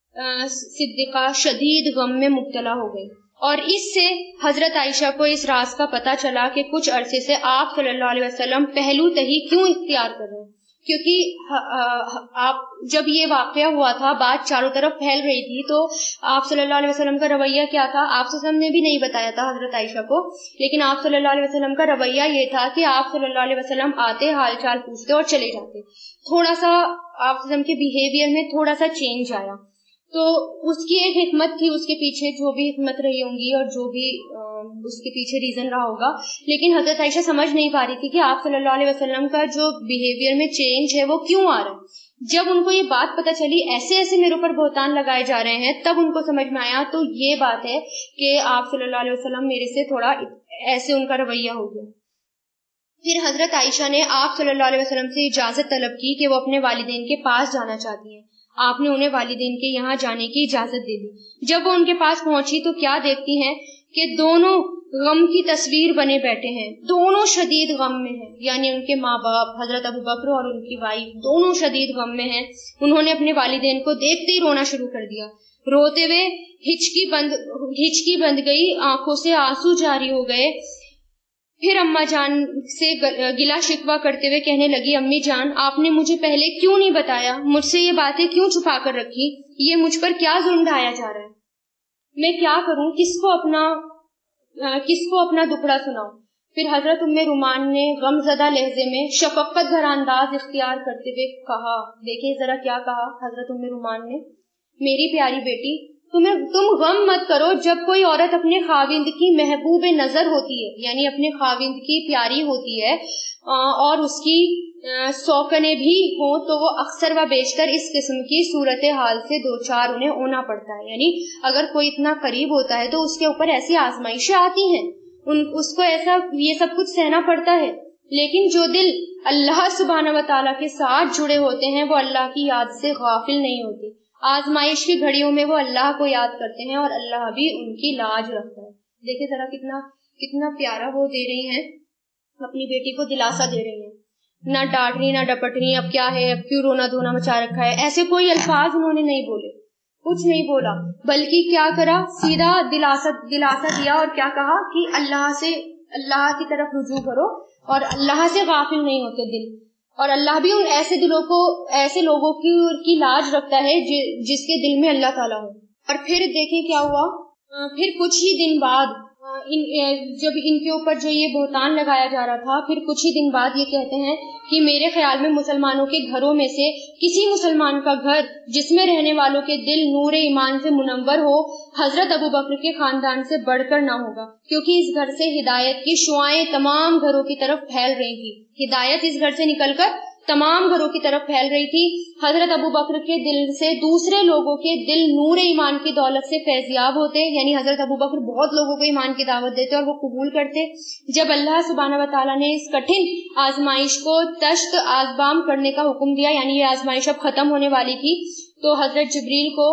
صدیقہ شدید غم میں مبتلا ہو گئی, اور اس سے حضرت عائشہ کو اس راز کا پتہ چلا کہ کچھ عرصے سے آپ صلی اللہ علیہ وسلم پہلو تہی کیوں اختیار کر رہے ہیں. کیونکہ آپ جب یہ واقعہ ہوا تھا, بات چاروں طرف پھیل رہی تھی, تو آپ صلی اللہ علیہ وسلم کا رویہ کیا تھا؟ آپ صلی اللہ علیہ وسلم نے بھی نہیں بتایا تھا حضرت عائشہ کو, لیکن آپ صلی اللہ علیہ وسلم کا رویہ یہ تھا کہ آپ صلی اللہ علیہ وسلم آتے, حال چال پوچھتے اور چلے جاتے. تھوڑا سا آپ وسلم کے بیہیویئر میں تھوڑا سا چینج آیا. تو اس کی ایک حکمت تھی, اس کے پیچھے جو بھی حکمت رہی ہوں گی اور جو بھی اس کے پیچھے ریزن رہا ہوگا. لیکن حضرت عائشہ سمجھ نہیں پا رہی تھی کہ آپ صلی اللہ علیہ وسلم کا جو بیہیویئر میں چینج ہے وہ کیوں آ رہا ہے. جب ان کو یہ بات پتہ چلی ایسے ایسے میرے اوپر بہتان لگائے جا رہے ہیں, تب ان کو سمجھ میں آیا تو یہ بات ہے کہ آپ صلی اللہ علیہ وسلم میرے سے تھوڑا ایسے ان کا رویہ ہو گیا. پھر حضرت عائشہ نے آپ صلی اللہ علیہ وسلم سے اجازت طلب کی کہ وہ اپنے والدین کے پاس جانا چاہتی ہیں. آپ نے انہیں والدین کے یہاں جانے کی اجازت دے دی. جب وہ ان کے پاس پہنچی تو کیا دیکھتی ہیں کہ دونوں غم کی تصویر بنے بیٹھے ہیں, دونوں شدید غم میں ہیں. یعنی ان کے ماں باپ حضرت ابو بکر اور ان کی وائف دونوں شدید غم میں ہیں. انہوں نے اپنے والدین کو دیکھتے ہی رونا شروع کر دیا. روتے ہوئے ہچکی بند ہچکی بند گئی, آنکھوں سے آنسو جاری ہو گئے. پھر اماں جان سے گلا شکوہ کرتے ہوئے کہنے لگی, امی جان آپ نے مجھے پہلے کیوں نہیں بتایا, مجھ سے یہ باتیں کیوں چھپا کر رکھی, یہ مجھ پر کیا ظلم ڈھایا جا رہا ہے, میں کیا کروں, کس کو اپنا کس کو اپنا دکھڑا سناؤں. پھر حضرت ام رومان نے غم زدہ لہجے میں شفقت بھرا انداز اختیار کرتے ہوئے کہا, دیکھیں ذرا کیا کہا حضرت ام رومان نے, میری پیاری بیٹی تمہیں تم غم مت کرو. جب کوئی عورت اپنے خاوند کی محبوب نظر ہوتی ہے, یعنی اپنے خاوند کی پیاری ہوتی ہے اور اس کی سوکنے بھی ہوں, تو وہ اکثر و بیشتر اس قسم کی صورتحال سے دو چار انہیں ہونا پڑتا ہے. یعنی اگر کوئی اتنا قریب ہوتا ہے تو اس کے اوپر ایسی آزمائشیں آتی ہیں, ان اس کو ایسا یہ سب کچھ سہنا پڑتا ہے. لیکن جو دل اللہ سبحانہ و تعالیٰ کے ساتھ جڑے ہوتے ہیں وہ اللہ کی یاد سے غافل نہیں ہوتے. آزمائش کی گھڑیوں میں وہ اللہ کو یاد کرتے ہیں اور اللہ بھی ان کی لاج رکھتا ہے. دیکھیں ذرا کتنا کتنا پیارا وہ دے رہی ہیں, اپنی بیٹی کو دلاسا دے رہی ہیں, نہ ڈانٹ رہی نہ ڈپٹ رہی, اب کیا ہے, اب کیوں رونا دھونا مچا رکھا ہے, ایسے کوئی الفاظ انہوں نے نہیں بولے, کچھ نہیں بولا, بلکہ کیا کرا, سیدھا دلاسا دلاسا دیا اور کیا کہا کہ اللہ سے اللہ کی طرف رجوع کرو اور اللہ سے غافل نہیں ہوتے دل, اور اللہ بھی ان ایسے دلوں کو ایسے لوگوں کی کی لاج رکھتا ہے جس کے دل میں اللہ تعالیٰ ہو. اور پھر دیکھیں کیا ہوا, پھر کچھ ہی دن بعد ان جب ان کے اوپر جو یہ بہتان لگایا جا رہا تھا، پھر کچھ ہی دن بعد یہ کہتے ہیں کہ میرے خیال میں مسلمانوں کے گھروں میں سے کسی مسلمان کا گھر جس میں رہنے والوں کے دل نور ایمان سے منور ہو، حضرت ابو بکر کے خاندان سے بڑھ کر نہ ہوگا، کیونکہ اس گھر سے ہدایت کی شعائیں تمام گھروں کی طرف پھیل رہی تھی. ہدایت اس گھر سے نکل کر تمام گھروں کی طرف پھیل رہی تھی. حضرت ابو بکر کے دل سے دوسرے لوگوں کے دل نور ایمان کی دولت سے فیضیاب ہوتے، یعنی حضرت ابو بکر بہت لوگوں کو ایمان کی دعوت دیتے اور وہ قبول کرتے. جب اللہ سبحانہ و تعالیٰ نے اس کٹھن آزمائش کو تشت آزبام کرنے کا حکم دیا، یعنی یہ آزمائش اب ختم ہونے والی تھی، تو حضرت جبریل کو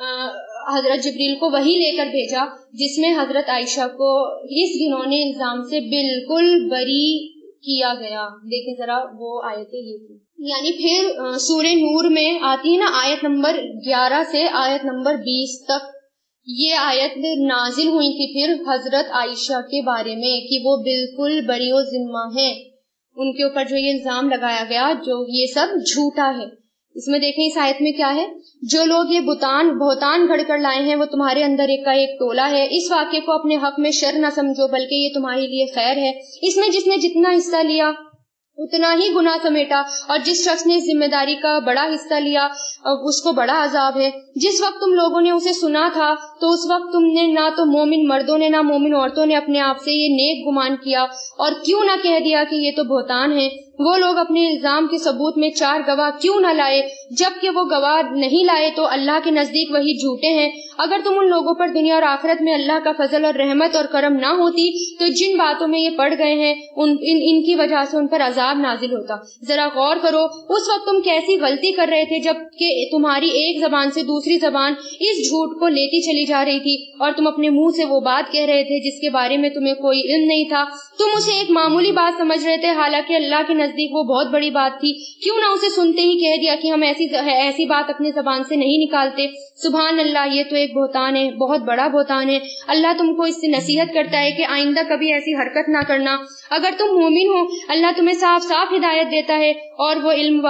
حضرت جبریل کو وحی لے کر بھیجا، جس میں حضرت عائشہ کو اس گھنونے الزام سے بالکل بری کیا گیا. دیکھیں ذرا وہ آیتیں یہ تھی. یعنی پھر سورہ نور میں آتی ہے نا آیت نمبر گیارہ سے آیت نمبر بیس تک، یہ آیت نازل ہوئی تھی پھر حضرت عائشہ کے بارے میں کہ وہ بالکل بری و ذمہ ہیں. ان کے اوپر جو یہ الزام لگایا گیا جو یہ سب جھوٹا ہے. اس میں دیکھیں اس آیت میں کیا ہے، جو لوگ یہ بہتان بہتان گھڑ کر لائے ہیں وہ تمہارے اندر ایک کا ایک ٹولہ ہے. اس واقعے کو اپنے حق میں شر نہ سمجھو بلکہ یہ تمہارے لیے خیر ہے. اس میں جس نے جتنا حصہ لیا اتنا ہی گناہ سمیٹا، اور جس شخص نے ذمہ داری کا بڑا حصہ لیا اس کو بڑا عذاب ہے. جس وقت تم لوگوں نے اسے سنا تھا تو اس وقت تم نے نہ تو مومن مردوں نے نہ مومن عورتوں نے اپنے آپ سے یہ نیک گمان کیا، اور کیوں نہ کہہ دیا کہ یہ تو بہتان ہے. وہ لوگ اپنے الزام کے ثبوت میں چار گواہ کیوں نہ لائے، جبکہ وہ گواہ نہیں لائے تو اللہ کے نزدیک وہی جھوٹے ہیں. اگر تم ان لوگوں پر دنیا اور آخرت میں اللہ کا فضل اور رحمت اور کرم نہ ہوتی تو جن باتوں میں یہ پڑ گئے ہیں ان ان, ان کی وجہ سے ان پر عذاب نازل ہوتا. ذرا غور کرو اس وقت تم کیسی غلطی کر رہے تھے جب کہ تمہاری ایک زبان سے دوسری زبان اس جھوٹ کو لیتی چلی جا رہی تھی، اور تم اپنے منہ سے وہ بات کہہ رہے تھے جس کے بارے میں تمہیں کوئی علم نہیں تھا. تم اسے ایک معمولی بات سمجھ رہے تھے، حالانکہ اللہ کے نزدیک وہ بہت بڑی بات تھی. کیوں نہ اسے سنتے ہی کہہ دیا کہ ہم ایسی ایسی بات اپنی زبان سے نہیں نکالتے. سبحان اللہ، یہ تو ایک بہتان ہے، بہت بڑا بہتان ہے. اللہ تم کو اس سے نصیحت کرتا ہے کہ آئندہ کبھی ایسی حرکت نہ کرنا. اگر تم مومن ہو اللہ تمہیں صاف صاف ہدایت دیتا ہے اور وہ علم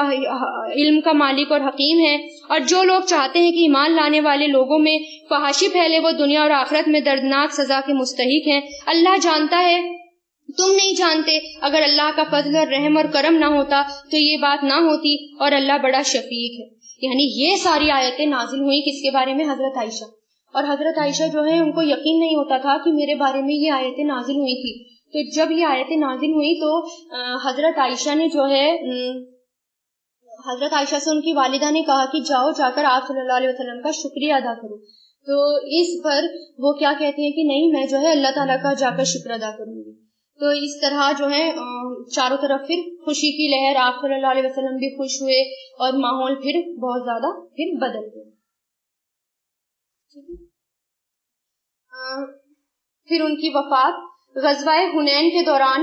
علم کا مالک اور حکیم ہے. اور جو لوگ چاہتے ہیں کہ ایمان لانے والے لوگوں میں فحاشی پھیلے وہ دنیا اور آخرت میں دردناک سزا کے مستحق ہیں. اللہ جانتا ہے تم نہیں جانتے. اگر اللہ کا فضل اور رحم اور کرم نہ ہوتا تو یہ بات نہ ہوتی، اور اللہ بڑا شفیق ہے. یعنی یہ ساری آیتیں نازل ہوئی کس کے بارے میں؟ حضرت عائشہ. اور حضرت عائشہ جو ہے ان کو یقین نہیں ہوتا تھا کہ میرے بارے میں یہ آیتیں نازل ہوئی تھی. تو جب یہ آیتیں نازل ہوئی تو حضرت عائشہ نے جو ہے حضرت عائشہ سے ان کی والدہ نے کہا کہ جاؤ جا کر آپ صلی اللہ علیہ وسلم کا شکریہ ادا کرو. تو اس پر وہ کیا کہتی ہیں کہ نہیں، میں جو ہے اللہ تعالیٰ کا جا کر شکر ادا کروں گی. تو اس طرح جو ہے چاروں طرف پھر خوشی کی لہر، آپ صلی اللہ علیہ وسلم بھی خوش ہوئے اور ماحول پھر بہت زیادہ پھر بدل گیا. پھر ان کی وفات غزوہ حنین کے دوران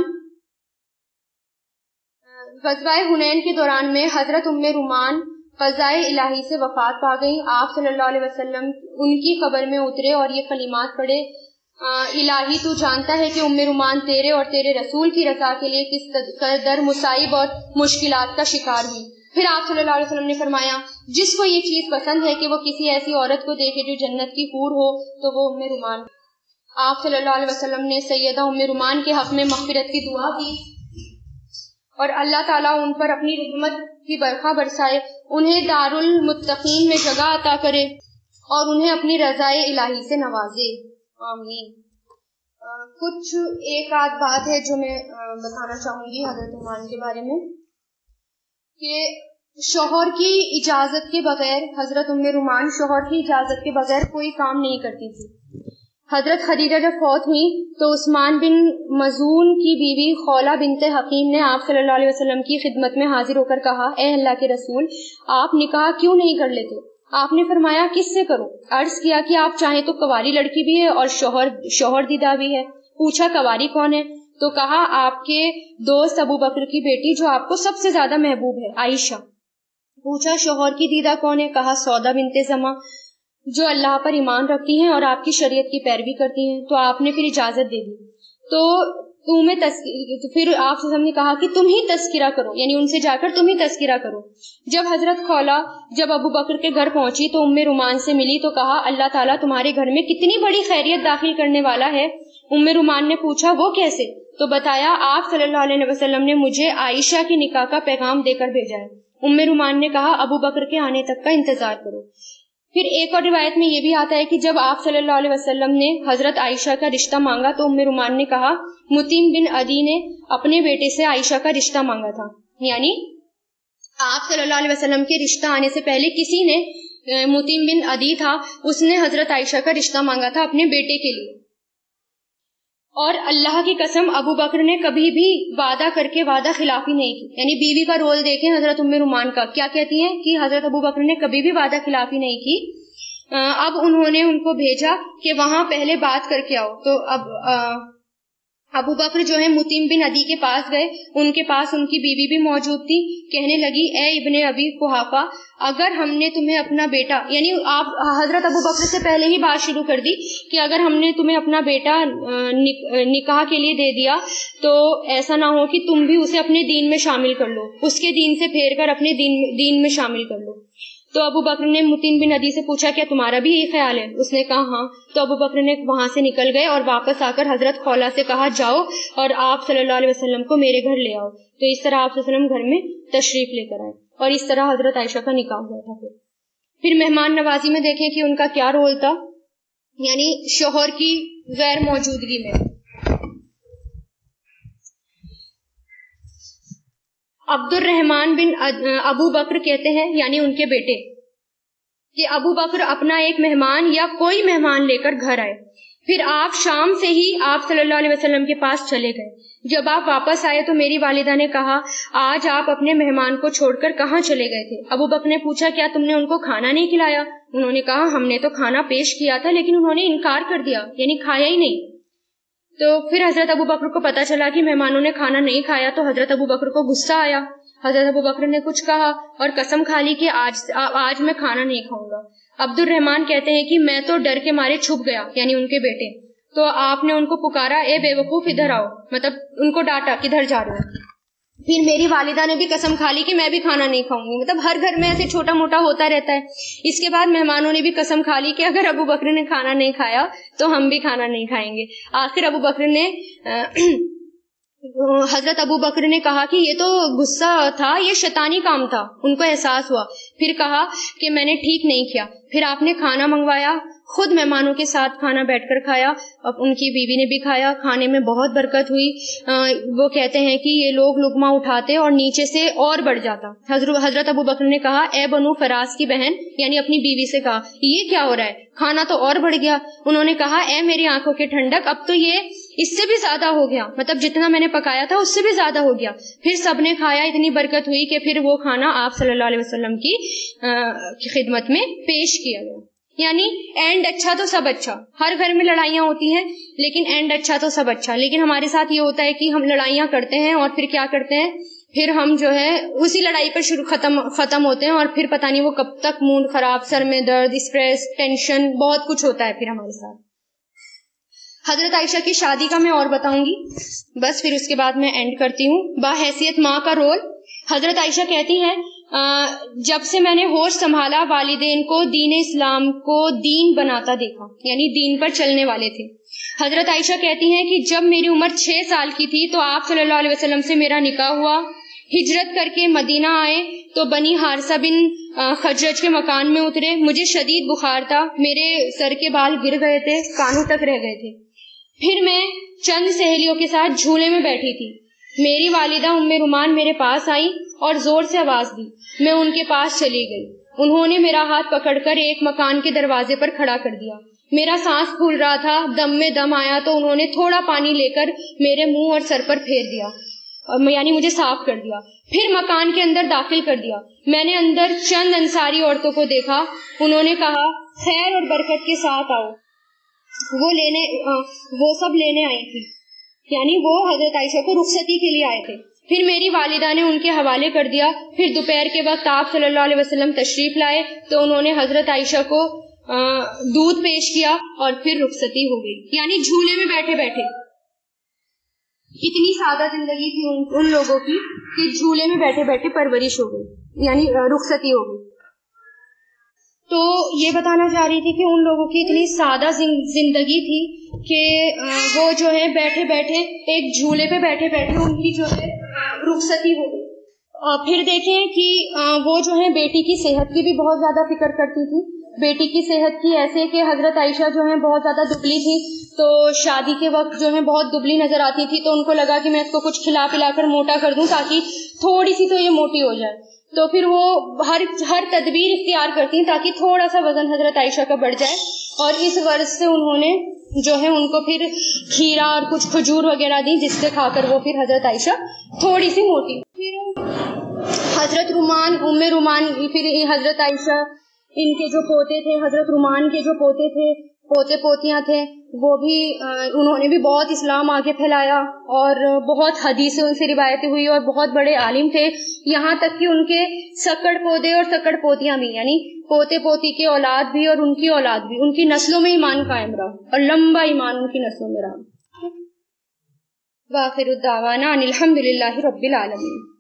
غزوہ حنین کے دوران میں حضرت ام رومان قضائے الہی سے وفات پا گئی. آپ صلی اللہ علیہ وسلم ان کی قبر میں اترے اور یہ کلمات پڑھے، الہی تو جانتا ہے کہ ام رومان تیرے اور تیرے رسول کی رضا کے لیے کس قدر مصائب اور مشکلات کا شکار ہوئی. پھر آپ صلی اللہ علیہ وسلم نے فرمایا جس کو یہ چیز پسند ہے کہ وہ کسی ایسی عورت کو دیکھے جو جنت کی حور ہو تو وہ ام رومان. آپ صلی اللہ علیہ وسلم نے سیدہ ام رومان کے حق میں مغفرت کی دعا کی اور اللہ تعالیٰ ان پر اپنی رحمت کی برکھا برسائے، انہیں دارالمتقین میں جگہ عطا کرے اور انہیں اپنی رضائے الہی سے نوازے. آمین. کچھ ایک آدھ بات ہے جو میں بتانا چاہوں گی حضرت عمان کے بارے میں، کہ شوہر کی اجازت کے بغیر حضرت ام رومان شوہر کی اجازت کے بغیر کوئی کام نہیں کرتی تھی. حضرت خدیجہ جب فوت ہوئی تو عثمان بن مظعون کی بیوی خولہ بنت حکیم نے آپ صلی اللہ علیہ وسلم کی خدمت میں حاضر ہو کر کہا، اے اللہ کے رسول، آپ نکاح کیوں نہیں کر لیتے؟ آپ نے فرمایا کس سے کروں؟ عرض کیا کہ آپ چاہیں تو کنواری لڑکی بھی ہے اور شوہر شوہر دیدہ بھی ہے. پوچھا کنواری کون ہے؟ تو کہا آپ کے دوست ابو بکر کی بیٹی جو آپ کو سب سے زیادہ محبوب ہے، عائشہ. پوچھا شوہر کی دیدہ کون ہے؟ کہا سودا بنت زمع جو اللہ پر ایمان رکھتی ہیں اور آپ کی شریعت کی پیروی کرتی ہیں. تو آپ نے پھر اجازت دے دی. تو تمہیں تذکر پھر آپ سے ہم نے کہا کہ تم ہی تذکرہ کرو، یعنی ان سے جا کر تم ہی تذکرہ کرو. جب حضرت خولہ جب ابو بکر کے گھر پہنچی تو ام رومان سے ملی تو کہا اللہ تعالیٰ تمہارے گھر میں کتنی بڑی خیریت داخل کرنے والا ہے. ام رومان نے پوچھا وہ کیسے؟ تو بتایا آپ صلی اللہ علیہ وسلم نے مجھے عائشہ کی نکاح کا پیغام دے کر بھیجا ہے۔ ام رومان نے کہا ابو بکر کے آنے تک کا انتظار کرو۔ پھر ایک اور روایت میں یہ بھی آتا ہے کہ جب آپ صلی اللہ علیہ وسلم نے حضرت عائشہ کا رشتہ مانگا تو ام رومان نے کہا متیم بن عدی نے اپنے بیٹے سے عائشہ کا رشتہ مانگا تھا، یعنی آپ صلی اللہ علیہ وسلم کے رشتہ آنے سے پہلے کسی نے، متیم بن عدی تھا، اس نے حضرت عائشہ کا رشتہ مانگا تھا اپنے بیٹے کے لیے۔ اور اللہ کی قسم ابو بکر نے کبھی بھی وعدہ کر کے وعدہ خلافی نہیں کی، یعنی بیوی کا رول دیکھیں حضرت ام رومان کا، کیا کہتی ہیں کہ حضرت ابو بکر نے کبھی بھی وعدہ خلافی نہیں کی۔ اب انہوں نے ان کو بھیجا کہ وہاں پہلے بات کر کے آؤ، تو اب ابو بکر جو ہے متیم بن عدی کے پاس گئے، ان کے پاس ان کی بیوی بھی موجود تھی، کہنے لگی اے ابن ابی قحافہ اگر ہم نے تمہیں اپنا بیٹا، یعنی آپ حضرت ابو بکر سے پہلے ہی بات شروع کر دی کہ اگر ہم نے تمہیں اپنا بیٹا نکاح کے لیے دے دیا تو ایسا نہ ہو کہ تم بھی اسے اپنے دین میں شامل کر لو، اس کے دین سے پھیر کر اپنے دین دین میں شامل کر لو۔ تو ابو بکر نے متیم بن عدی سے پوچھا کیا تمہارا بھی یہی خیال ہے؟ اس نے کہا ہاں۔ تو ابو بکر نے وہاں سے نکل گئے اور واپس آ کر حضرت خولا سے کہا جاؤ اور آپ صلی اللہ علیہ وسلم کو میرے گھر لے آؤ۔ تو اس طرح آپ صلی اللہ علیہ وسلم گھر میں تشریف لے کر آئے اور اس طرح حضرت عائشہ کا نکاح ہوا تھا۔ پھر پھر مہمان نوازی میں دیکھیں کہ ان کا کیا رول تھا، یعنی شوہر کی غیر موجودگی میں عبد الرحمن بن ابو بکر کہتے ہیں، یعنی ان کے بیٹے، کہ ابو بکر اپنا ایک مہمان یا کوئی مہمان لے کر گھر آئے، پھر آپ شام سے ہی آپ صلی اللہ علیہ وسلم کے پاس چلے گئے۔ جب آپ واپس آئے تو میری والدہ نے کہا آج آپ اپنے مہمان کو چھوڑ کر کہاں چلے گئے تھے؟ ابو بکر نے پوچھا کیا تم نے ان کو کھانا نہیں کھلایا؟ انہوں نے کہا ہم نے تو کھانا پیش کیا تھا لیکن انہوں نے انکار کر دیا، یعنی کھایا ہی نہیں۔ تو پھر حضرت ابو بکر کو پتا چلا کہ مہمانوں نے کھانا نہیں کھایا تو حضرت ابو بکر کو غصہ آیا۔ حضرت ابو بکر نے کچھ کہا اور قسم کھا لی کہ آج آج میں کھانا نہیں کھاؤں گا۔ عبد الرحمن کہتے ہیں کہ میں تو ڈر کے مارے چھپ گیا، یعنی ان کے بیٹے، تو آپ نے ان کو پکارا اے بے وقوف ادھر آؤ، مطلب ان کو ڈانٹا کدھر جا رہے ہو۔ پھر میری والدہ نے بھی قسم کھا لی کہ میں بھی کھانا نہیں کھاؤں گی، مطلب ہر گھر میں ایسے چھوٹا موٹا ہوتا رہتا ہے۔ اس کے بعد مہمانوں نے بھی قسم کھا لی کہ اگر ابو بکر نے کھانا نہیں کھایا تو ہم بھی کھانا نہیں کھائیں گے۔ آخر ابو بکر نے حضرت ابو بکر نے کہا کہ یہ تو غصہ تھا، یہ شیطانی کام تھا، ان کو احساس ہوا۔ پھر کہا کہ میں نے ٹھیک نہیں کیا۔ پھر آپ نے کھانا منگوایا، خود مہمانوں کے ساتھ کھانا بیٹھ کر کھایا، اب ان کی بیوی نے بھی کھایا، کھانے میں بہت برکت ہوئی۔ وہ کہتے ہیں کہ یہ لوگ لقمہ اٹھاتے اور نیچے سے اور بڑھ جاتا۔ حضرت ابو بکر نے کہا اے بنو فراس کی بہن، یعنی اپنی بیوی سے کہا یہ کیا ہو رہا ہے، کھانا تو اور بڑھ گیا۔ انہوں نے کہا اے میری آنکھوں کی ٹھنڈک، اب تو یہ اس سے بھی زیادہ ہو گیا، مطلب جتنا میں نے پکایا تھا اس سے بھی زیادہ ہو گیا۔ پھر سب نے کھایا، اتنی برکت ہوئی کہ پھر وہ کھانا آپ صلی اللہ علیہ وسلم کی خدمت میں پیش کیا گیا۔ یعنی اینڈ اچھا تو سب اچھا، ہر گھر میں لڑائیاں ہوتی ہیں لیکن اینڈ اچھا تو سب اچھا، لیکن ہمارے ساتھ یہ ہوتا ہے کہ ہم لڑائیاں کرتے ہیں اور پھر کیا کرتے ہیں، پھر ہم جو ہے اسی لڑائی پر شروع ختم ختم ہوتے ہیں اور پھر پتہ نہیں وہ کب تک موڈ خراب، سر میں درد، اسٹریس، ٹینشن، بہت کچھ ہوتا ہے پھر ہمارے ساتھ۔ حضرت عائشہ کی شادی کا میں اور بتاؤں گی، بس پھر اس کے بعد میں اینڈ کرتی ہوں۔ باحیثیت ماں کا رول، حضرت عائشہ کہتی ہیں جب سے میں نے ہوش سنبھالا والدین کو دین اسلام کو دین بناتا دیکھا، یعنی دین پر چلنے والے تھے۔ حضرت عائشہ کہتی ہیں کہ جب میری عمر چھ سال کی تھی تو آپ صلی اللہ علیہ وسلم سے میرا نکاح ہوا۔ ہجرت کر کے مدینہ آئے تو بنی حارثہ بن خزرج کے مکان میں اترے۔ مجھے شدید بخار تھا، میرے سر کے بال گر گئے تھے، کانوں تک رہ گئے تھے۔ پھر میں چند سہیلیوں کے ساتھ جھولے میں بیٹھی تھی، میری والدہ ام رومان میرے پاس آئی اور زور سے آواز دی، میں ان کے پاس چلی گئی۔ انہوں نے میرا ہاتھ پکڑ کر ایک مکان کے دروازے پر کھڑا کر دیا۔ میرا سانس پھول رہا تھا، دم میں دم آیا تو انہوں نے تھوڑا پانی لے کر میرے منہ اور سر پر پھیر دیا، یعنی مجھے صاف کر دیا، پھر مکان کے اندر داخل کر دیا۔ میں نے اندر چند انصاری عورتوں کو دیکھا، انہوں نے کہا خیر اور برکت کے ساتھ آؤ، وہ لینے وہ سب لینے آئی تھی، یعنی وہ حضرت عائشہ کو رخصتی کے لیے آئے تھے۔ پھر میری والدہ نے ان کے حوالے کر دیا۔ پھر دوپہر کے وقت آپ صلی اللہ علیہ وسلم تشریف لائے تو انہوں نے حضرت عائشہ کو دودھ پیش کیا اور پھر رخصتی ہو گئی، یعنی جھولے میں بیٹھے بیٹھے۔ اتنی سادہ زندگی تھی ان, ان لوگوں کی کہ جھولے میں بیٹھے بیٹھے پرورش ہو گئی، یعنی رخصتی ہو گئی۔ تو یہ بتانا چاہ رہی تھی کہ ان لوگوں کی اتنی سادہ زندگی تھی کہ وہ جو ہے بیٹھے بیٹھے ایک جھولے پہ بیٹھے بیٹھے ان کی جو ہے رخصتی ہو گئی. پھر دیکھیں کہ وہ جو ہے بیٹی کی صحت کی بھی بہت زیادہ فکر کرتی تھی. بیٹی کی صحت کی ایسے کہ حضرت عائشہ جو ہے بہت زیادہ دبلی تھی, تو شادی کے وقت جو ہے بہت دبلی نظر آتی تھی, تو ان کو لگا کہ میں اس کو کچھ کھلا پلا کر موٹا کر دوں تاکہ تھوڑی سی تو یہ موٹی ہو جائے. تو پھر وہ ہر ہر تدبیر اختیار کرتی ہیں تاکہ تھوڑا سا وزن حضرت عائشہ کا بڑھ جائے, اور اس غرض سے انہوں نے جو ہے ان کو پھر کھیرا اور کچھ کھجور وغیرہ دی, جس سے کھا کر وہ پھر حضرت عائشہ تھوڑی سی موٹی. پھر حضرت رومان ام رومان پھر حضرت عائشہ ان کے جو پوتے تھے, حضرت رومان کے جو پوتے تھے, پوتے پوتیاں تھے, وہ بھی انہوں نے بھی بہت اسلام آگے پھیلایا اور بہت حدیثیں ان سے روایتیں ہوئی اور بہت بڑے عالم تھے. یہاں تک کہ ان کے سکڑ پودے اور سکڑ پوتیاں بھی, یعنی پوتے پوتی کے اولاد بھی اور ان کی اولاد بھی, ان کی نسلوں میں ایمان قائم رہا اور لمبا ایمان ان کی نسلوں میں رہا. وآخر الدعوانا ان الحمد للہ رب العالمین.